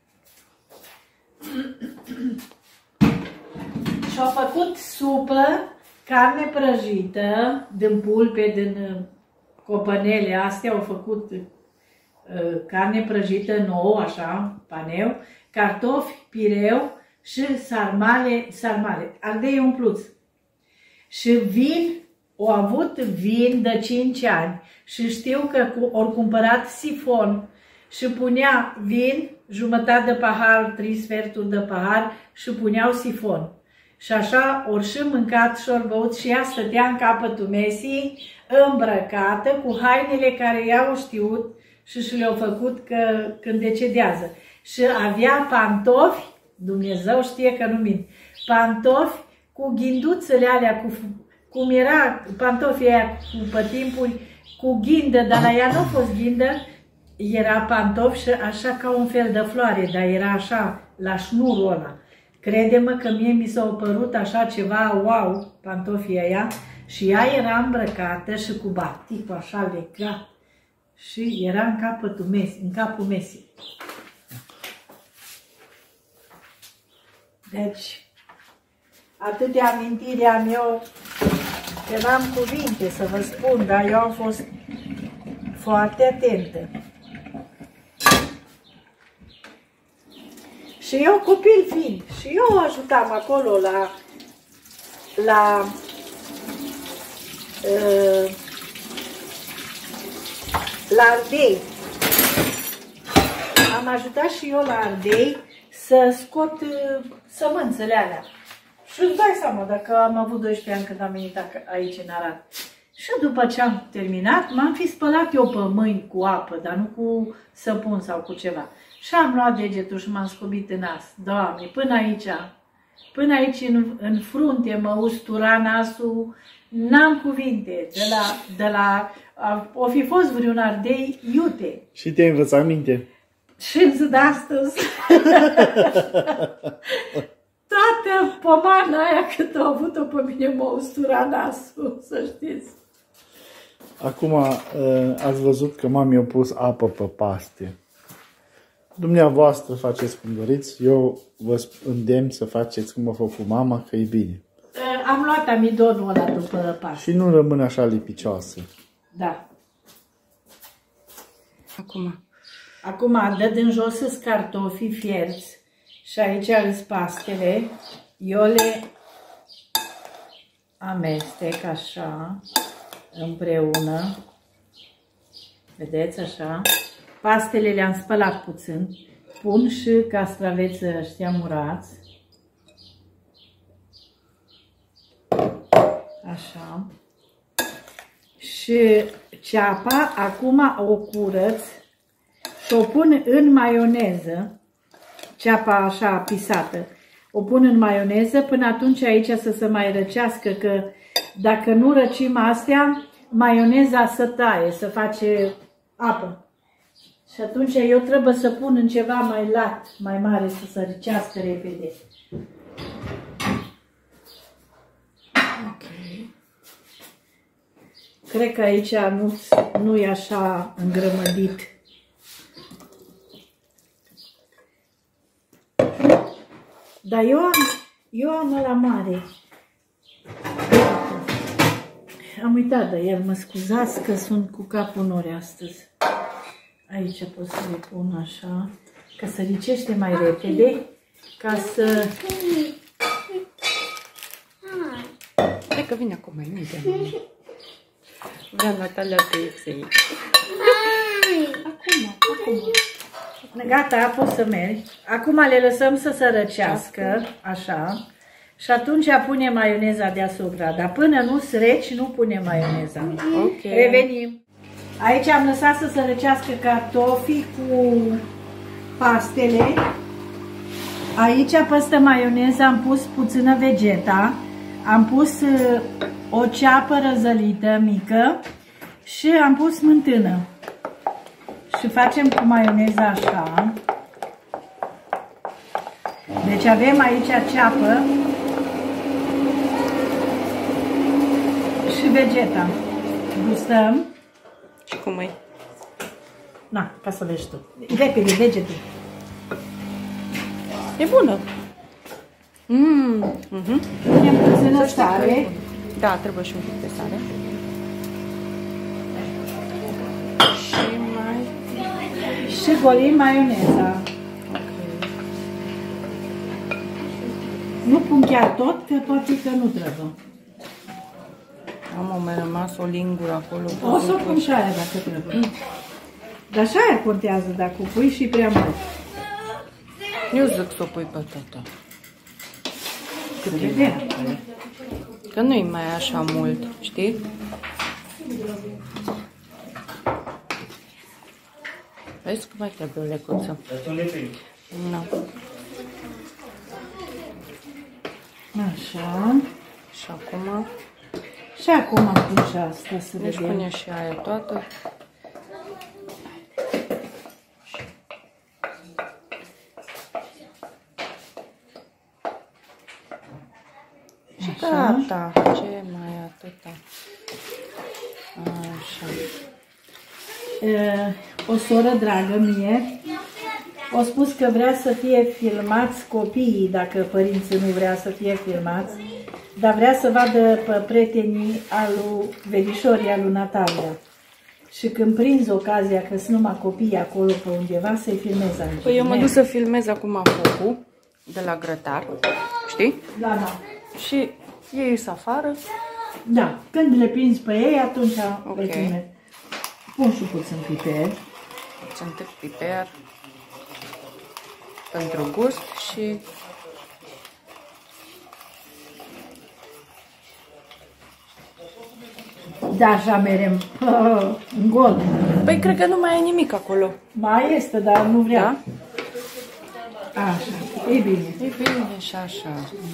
[SPEAKER 1] Și au făcut supă, carne prăjită, din pulpe, din copănele astea, au făcut carne prăjită nouă, așa, paneu, cartofi, pireu și sarmale, ardei umpluți. Și vin au avut vin de 5 ani și știu că au cumpărat sifon și punea vin, jumătate de pahar, 3 sferturi de pahar și puneau sifon. Și așa ori și mâncat și ori băut și ea stătea în capătul mesii, îmbrăcată, cu hainele care i-au știut și le-au făcut că când decedează. Și avea pantofi, Dumnezeu știe că nu mint, pantofi cu ghinduțele alea, cum era pantofii aia cu pătimpuri, cu ghindă, dar la ea nu a fost ghindă, era pantof și așa ca un fel de floare, dar era așa, la șnurul ăla. Crede-mă că mie mi s-a părut așa ceva, wow, pantofii aia, și ea era îmbrăcată și cu baticul așa legat și era în capul mesii. Deci, atâtea amintiri am eu, că n-am cuvinte să vă spun, dar eu am fost foarte atentă. Și eu, copil fiind, și eu ajutam acolo la ardei. Am ajutat și eu la ardei să scot sămânțele alea. Și îți dai seama, dacă am avut 12 ani când am venit aici în Arad. Și după ce am terminat, m-am fi spălat eu pe mâini cu apă, dar nu cu săpun sau cu ceva. Și am luat degetul și m-am scobit în nas. Doamne, până aici în frunte mă ustura nasul, n-am cuvinte. O fi fost vreun ardei iute.
[SPEAKER 2] Și te-ai învățat minte?
[SPEAKER 1] Și în zi de astăzi. Toată pomana aia cât a avut-o pe mine m-a usturat nasul, să știți.
[SPEAKER 2] Acum ați văzut că mami a pus apă pe paste. Dumneavoastră faceți cum doriți, eu vă îndemn să faceți cum a făcut mama, că e bine.
[SPEAKER 1] Am luat amidonul ăla după paste.
[SPEAKER 2] Și nu rămân așa lipicioase.
[SPEAKER 1] Da.
[SPEAKER 3] Acum
[SPEAKER 1] dă din jos sunt cartofii fierți și aici sunt pastele. Eu le amestec așa, împreună. Vedeți așa? Pastele le-am spălat puțin. Pun și castraveții ăștia murați. Așa. Și ceapa acum o curăț și o pun în maioneză. Ceapa așa pisată. O pun în maioneză până atunci aici să se mai răcească, că dacă nu răcim astea, maioneza se taie, se face apă. Și atunci eu trebuie să pun în ceva mai lat, mai mare, să se răcească repede. Ok. Cred că aici nu e așa îngrămădit. Dar eu am ăla mare. Am uitat de el, mă scuzați că sunt cu capul nori astăzi. Aici pot să le pun așa, ca să ricește mai repede, ca să...
[SPEAKER 3] Hai că vine acum mai multe. Vrea Natalia să iese aici. Acum.
[SPEAKER 1] Gata, poți să mergi. Acum le lăsăm să se răcească, așa. Și atunci punem maioneza deasupra. Dar până nu se reci, nu punem maioneza.
[SPEAKER 3] Ok.
[SPEAKER 1] Revenim. Aici am lăsat să se răcească cartofii cu pastele. Aici peste maioneză am pus puțină vegeta. Am pus o ceapă răzălită mică și am pus smântână. Și facem cu maioneza așa. Deci avem aici ceapă și vegeta. Gustăm.
[SPEAKER 3] Și cum e?
[SPEAKER 1] Na, ca să vezi tu. Repede, degetul.
[SPEAKER 3] E bună.
[SPEAKER 1] Punem puțină sare.
[SPEAKER 3] Da, trebuie și un pic de sare.
[SPEAKER 1] Și golim maioneza. Nu pun chiar tot, că poate că nu trebuie.
[SPEAKER 3] Mamă, mi-a rămas o lingură acolo.
[SPEAKER 1] O să o pun și aia dacă trebuie. Dar și aia contează dacă o pui și prea mult.
[SPEAKER 3] Eu zic să o pui pe toată.
[SPEAKER 1] Cât e?
[SPEAKER 3] Că nu-i mai așa mult, știi? Vezi că mai trebuie o lecuță. Nu.
[SPEAKER 1] Așa.
[SPEAKER 3] Și acum...
[SPEAKER 1] Și acum pun și asta să
[SPEAKER 3] Deci
[SPEAKER 1] vedem.
[SPEAKER 3] pune și aia toată. Și gata. Ce mai atâta? Așa.
[SPEAKER 1] O soră dragă mie a spus că vrea să fie filmați copiii, dacă părinții nu vrea să fie filmați, dar vrea să vadă pe prietenii alu verișorii alu Natalia. Și când prinzi ocazia că sunt numai copiii acolo pe undeva, să-i filmezi aici.
[SPEAKER 3] Păi eu mă duc să filmez acum focul de la grătar, știi?
[SPEAKER 1] Da, da.
[SPEAKER 3] Și ei ies afară.
[SPEAKER 1] Da, când le prinzi pe ei, atunci
[SPEAKER 3] Ok.
[SPEAKER 1] le filmezi. Pun și puțin piper.
[SPEAKER 3] Sunt piper pentru gust și
[SPEAKER 1] Da, așa merem în gol.
[SPEAKER 3] păi cred că nu mai e nimic acolo.
[SPEAKER 1] Mai este, dar nu vrea.
[SPEAKER 3] Da?
[SPEAKER 1] Așa, e bine.
[SPEAKER 3] E bine și așa.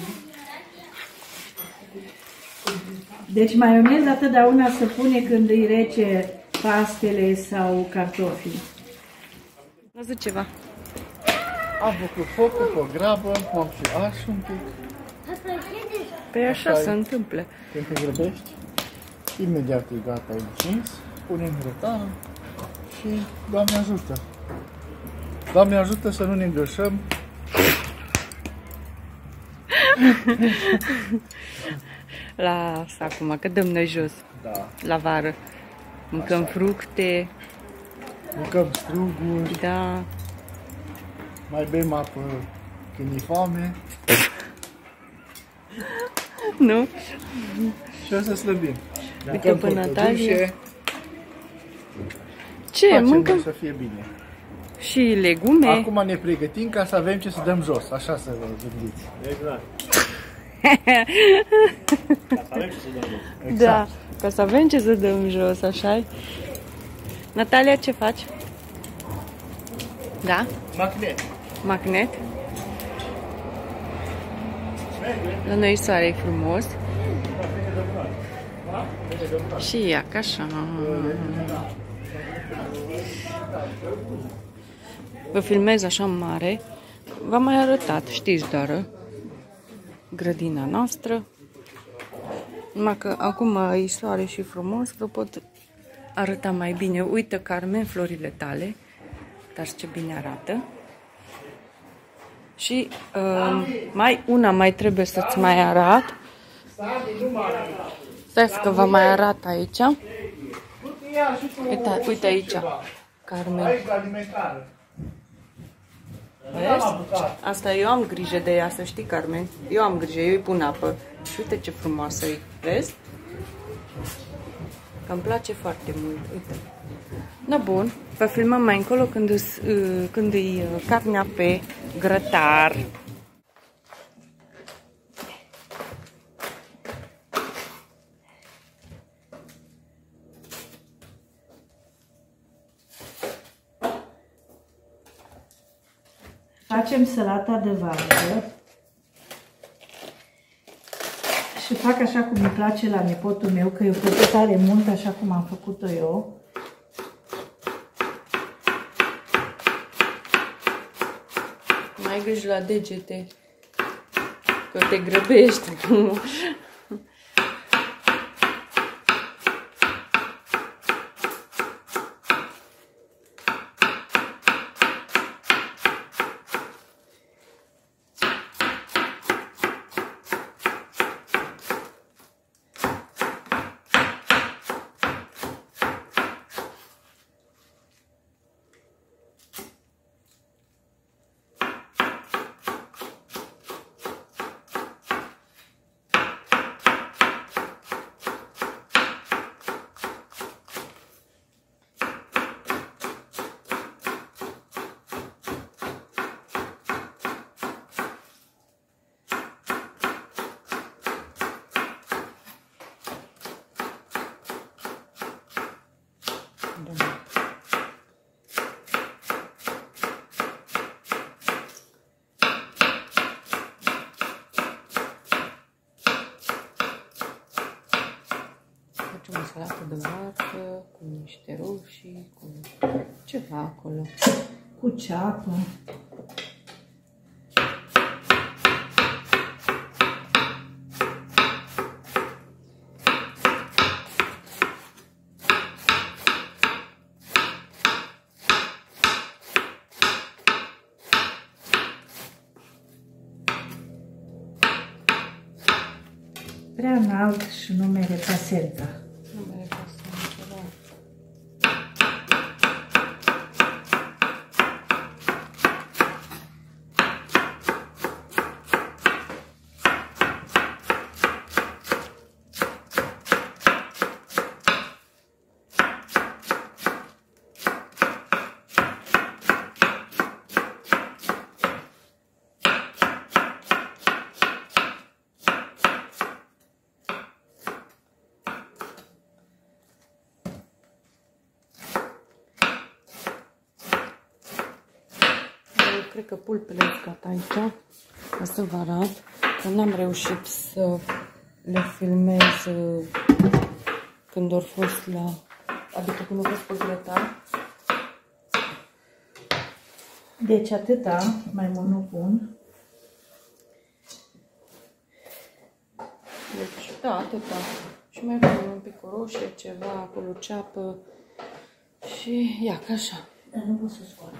[SPEAKER 1] Deci maioneza totdeauna se pune când îi rece pastele sau cartofii.
[SPEAKER 3] Nu zic ceva.
[SPEAKER 2] Am făcut focul pe grabă, m-am și ars un pic.
[SPEAKER 3] Păi așa se întâmplă.
[SPEAKER 2] Când te grăbești, imediat e gata, e încins, punem grătarul și Doamne ajută. Doamne ajută să nu ne îngășăm.
[SPEAKER 3] Lasă acum, că dăm noi jos.
[SPEAKER 2] Da.
[SPEAKER 3] La vară. Mâncăm fructe.
[SPEAKER 2] Mâncăm struguri,
[SPEAKER 3] Da.
[SPEAKER 2] mai bem apă când e foame
[SPEAKER 3] Nu?
[SPEAKER 2] și o să slăbim.
[SPEAKER 3] Uite pe Natalia.
[SPEAKER 2] Dușe,
[SPEAKER 3] Ce?
[SPEAKER 2] facem
[SPEAKER 3] Mâncăm
[SPEAKER 2] să fie bine.
[SPEAKER 3] și legume.
[SPEAKER 2] Acum ne pregătim ca să avem ce să dăm jos, așa să vă gândiți.
[SPEAKER 4] Exact.
[SPEAKER 3] Da, ca să avem ce să dăm jos, așa-i. Natalia, ce faci? Da?
[SPEAKER 2] Magnet.
[SPEAKER 3] Magnet. La noi soare e frumos. Și ia ca așa. Vă filmez așa mare. V-am mai arătat, știți doar, grădina noastră. Numai că acum e soare și frumos, vă pot arăta mai bine. Uită, Carmen, florile tale. Dar ce bine arată. Și mai trebuie să-ți mai arat. Stai că vă mai arat aici. Uite aici, Carmen. Vezi? Asta eu am grijă de ea, să știi, Carmen. Eu am grijă, eu îi pun apă. Și uite ce frumoasă e. Vezi? Că îmi place foarte mult. Uite. Da, bun. Vă filmăm mai încolo când e carnea pe grătar.
[SPEAKER 1] Facem salata de varză și fac așa cum îmi place la nepotul meu, că eu plăcut tare mult așa cum am făcut-o eu.
[SPEAKER 3] Mai ai grijă la degete, că te grăbești acum. niște roșii, cu ceva acolo.
[SPEAKER 1] Cu ceapă. Prea înalt și nu mere pasența.
[SPEAKER 3] Nu mere pasența, da. Cred că pulpele sunt gata aici. O să vă arăt că n-am reușit să le filmez când au fost la... adică când au fost pe grătar.
[SPEAKER 1] Deci atâta, mai mult nu pun.
[SPEAKER 3] Deci, da, atâta. Și mai pun un pic o roșie, ceva, acolo ceapă. Și ia, ca așa.
[SPEAKER 1] Dar nu pot să scoat.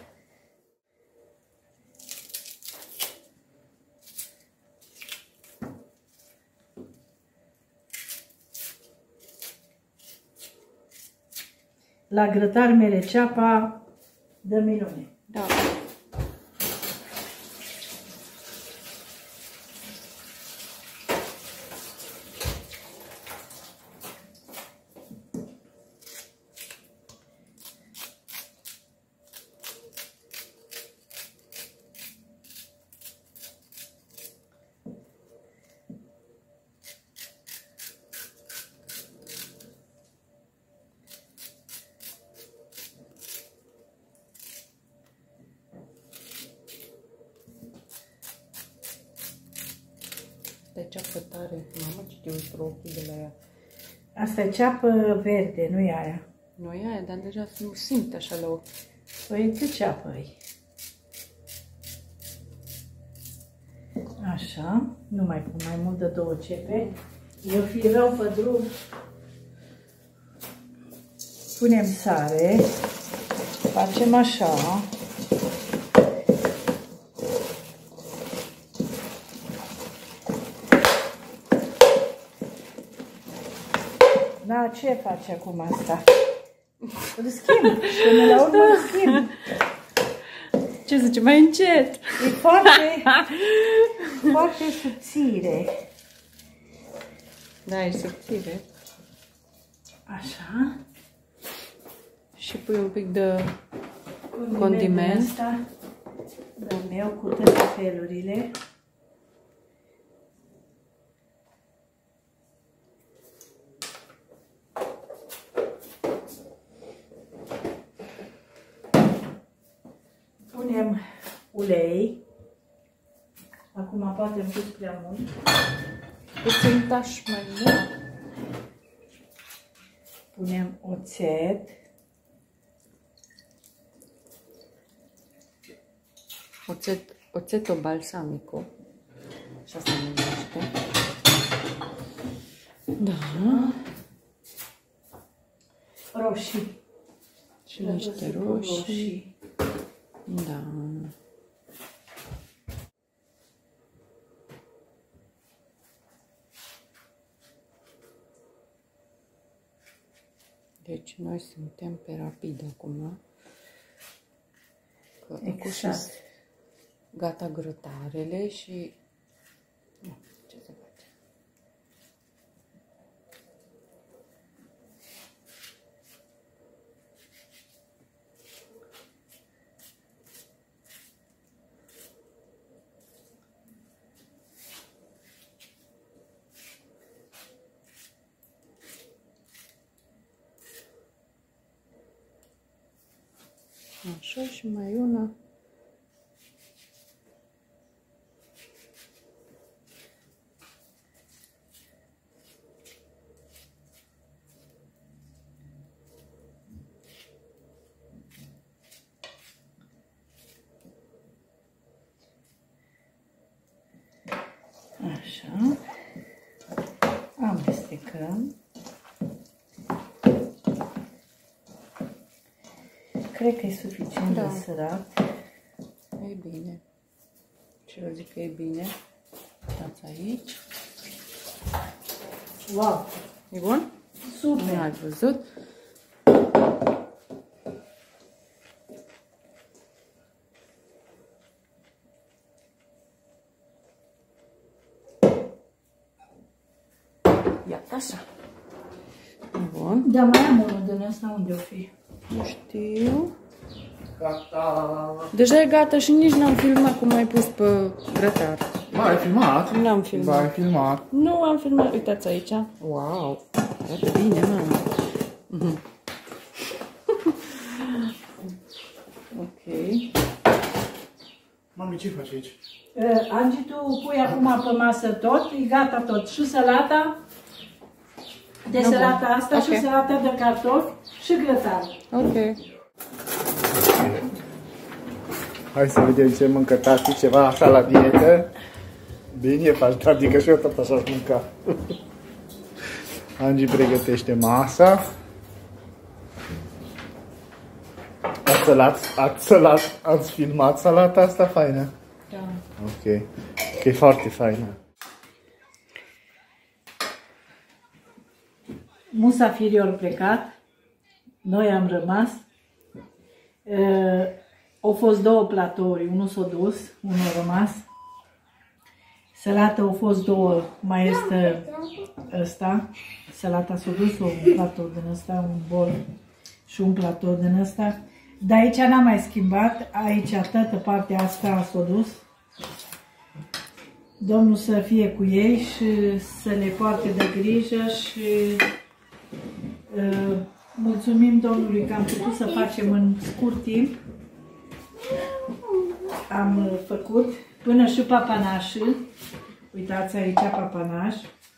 [SPEAKER 1] La grătar mere ceapa dă minune.
[SPEAKER 3] Da. De ceapă tare. Mamă, ce te uiți ochii de la ea.
[SPEAKER 1] Asta e ceapă verde, nu e aia.
[SPEAKER 3] Nu e aia, dar deja simt așa la ochi.
[SPEAKER 1] Păi ce ceapă e? Așa, nu mai pun mai mult de 2 cepe. Eu fi rău pe drum. Punem sare. Facem așa. Da, ce faci acum asta? Îl schimb. Până la urmă îl schimb.
[SPEAKER 3] Ce zice? Mai încet.
[SPEAKER 1] E foarte, foarte subțire.
[SPEAKER 3] Da, e subțire.
[SPEAKER 1] Așa.
[SPEAKER 3] Și pui un pic de condiment.
[SPEAKER 1] Asta, de meu cu toate felurile. Punem ulei. Acum poate am pus prea mult.
[SPEAKER 3] Puțin taș mai mult.
[SPEAKER 1] Punem oțet.
[SPEAKER 3] Oțeto balsamico. Așa se numește. Da.
[SPEAKER 1] Roșii.
[SPEAKER 3] Și niște roșii. Da. Deci noi suntem pe rapid acum. Că
[SPEAKER 1] Exact.
[SPEAKER 3] Gata grătarele și... Ce să face? Așa și mai una.
[SPEAKER 1] Așa. Amestecăm. Cred că e suficient de sărat.
[SPEAKER 3] E bine. Și eu zic că e bine. Dați aici.
[SPEAKER 1] Wow!
[SPEAKER 3] E bun?
[SPEAKER 1] Super!
[SPEAKER 3] Nu ați văzut? Iată așa. Bun.
[SPEAKER 1] Dar mai am unul din ăsta, unde o fi?
[SPEAKER 3] Nu știu.
[SPEAKER 2] Gata.
[SPEAKER 3] Deja e gata și nici n-am filmat cum ai pus pe grătar.
[SPEAKER 2] Ba, ai filmat?
[SPEAKER 3] N-am filmat.
[SPEAKER 2] Ba, ai filmat.
[SPEAKER 3] Nu am filmat. Uitați aici. Wow. Arată bine, mamă. Ok.
[SPEAKER 2] Mami, ce faci aici?
[SPEAKER 1] Angi, tu pui acum pe masă tot, e gata tot. Și salata, de salata asta, și salata de cartofi și grătar.
[SPEAKER 3] Ok.
[SPEAKER 2] Hai să vedem ce mâncă tati, ceva așa la dietă. Bine faci, tati, că și eu tot așa aș mânca. Angi pregătește masa. Ați filmat salata asta faină?
[SPEAKER 1] Da.
[SPEAKER 2] Ok. Că e foarte faină.
[SPEAKER 1] Musafirii au plecat, noi am rămas. Au fost două platouri, unul s-a dus, unul a rămas. Salata au fost două, mai este ăsta. Salata s-a dus, un platou din ăsta, un bol și un platou din ăsta. Dar aici n-am mai schimbat, aici toată partea asta s-a dus. Domnul să fie cu ei și să le poarte de grijă și mulțumim Domnului că am putut să facem în scurt timp. Am făcut până și papanașul. Uitați aici papanaș.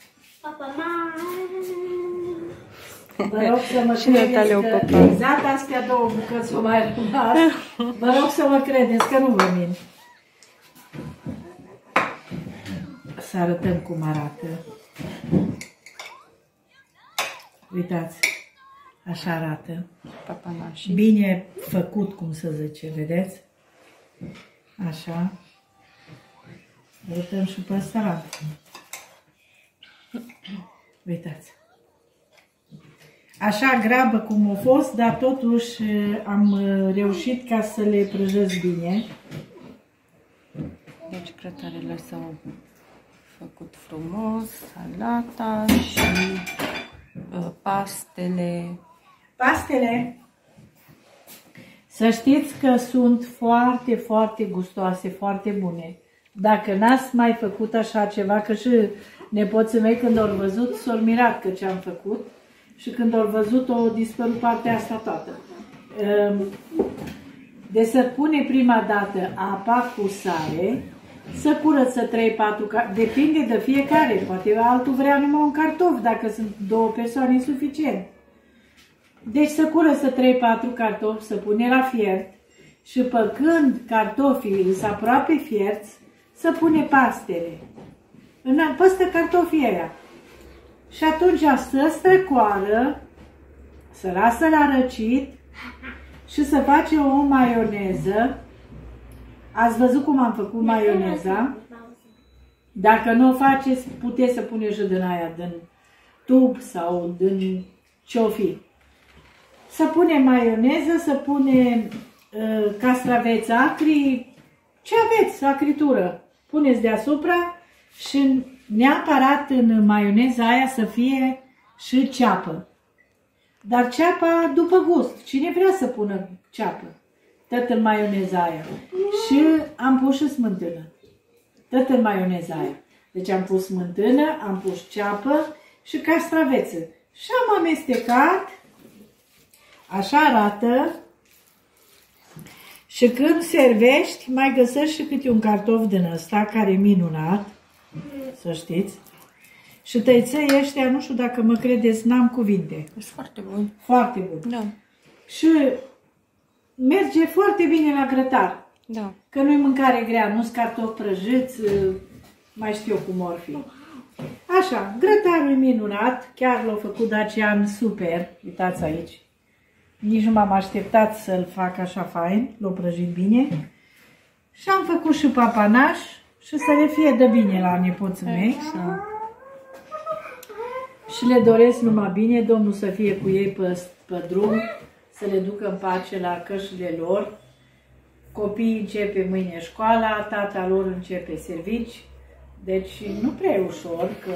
[SPEAKER 1] Vă rog să mă credeți că exact astea două bucăți o mai rămas. Vă rog să mă credeți că nu vă mint. Să arătăm cum arată. Uitați, așa arată.
[SPEAKER 3] Papanașii.
[SPEAKER 1] Bine făcut, cum să zice, vedeți? Așa. Arătăm și pe ăsta. Uitați. Așa grabă cum a fost, dar totuși am reușit ca să le prăjesc bine.
[SPEAKER 3] Deci grătarele s-au făcut frumos, salata și pastele.
[SPEAKER 1] Pastele, să știți că sunt foarte, foarte gustoase, foarte bune. Dacă n-ați mai făcut așa ceva, că și nepoții mei când au văzut s-au mirat că ce am făcut și când au văzut au dispărut partea asta toată. De să pune prima dată apa cu sare, să curăță 3-4, depinde de fiecare, poate altul vrea numai un cartof, dacă sunt două persoane suficient. Deci să curăță 3-4 cartofi, să pune la fiert și pe când cartofii sunt aproape fierți, să pune pastele în păstă cartofii aia. Și atunci să strecoară, să lasă la răcit și să face o maioneză. Ați văzut cum am făcut maioneza? Dacă nu o faceți, puteți să puneți și din aia, din tub sau din ce-o fi. Să pune maioneză, să pune castraveți acri, ce aveți, acritură. Puneți deasupra și neapărat în maioneza aia să fie și ceapă. Dar ceapa după gust. Cine vrea să pună ceapă? Tot în maioneza aia. Și am pus și smântână. Tot în maioneza aia. Deci am pus smântână, am pus ceapă și castraveță. Și am amestecat. Așa arată. Și când servești, mai găsești și câte un cartof din ăsta, care e minunat. Să știți. Și tăiței ăștia, nu știu dacă mă credeți, n-am cuvinte.
[SPEAKER 3] E foarte bun.
[SPEAKER 1] Foarte bun.
[SPEAKER 3] Da.
[SPEAKER 1] Și merge foarte bine la grătar.
[SPEAKER 3] Da.
[SPEAKER 1] Că nu-i mâncare grea, nu-s cartofi prăjiți, mai știu eu cum or fi. Așa, grătarul e minunat, chiar l-a făcut Dacian super, uitați aici. Nici nu m-am așteptat să-l fac așa fain, l-a prăjit bine. Și am făcut și papanaș și să le fie de bine la nepoții mei. Și le doresc numai bine, Domnul să fie cu ei pe drum, să le ducă în pace la cășile lor. Copiii începe mâine școala, tata lor începe servici, deci nu prea e ușor, că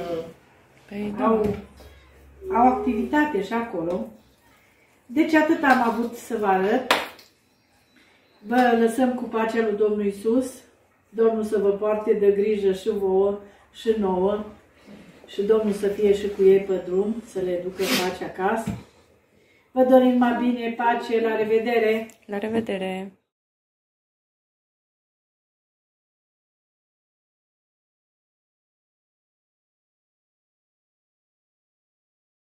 [SPEAKER 1] au activitate și acolo. Deci atât am avut să vă arăt. Vă lăsăm cu pacea lui Domnul Iisus, Domnul să vă poarte de grijă și vouă și nouă și Domnul să fie și cu ei pe drum, să le ducă în pace acasă. Vă dorim mai bine, pace, la revedere!
[SPEAKER 3] La revedere!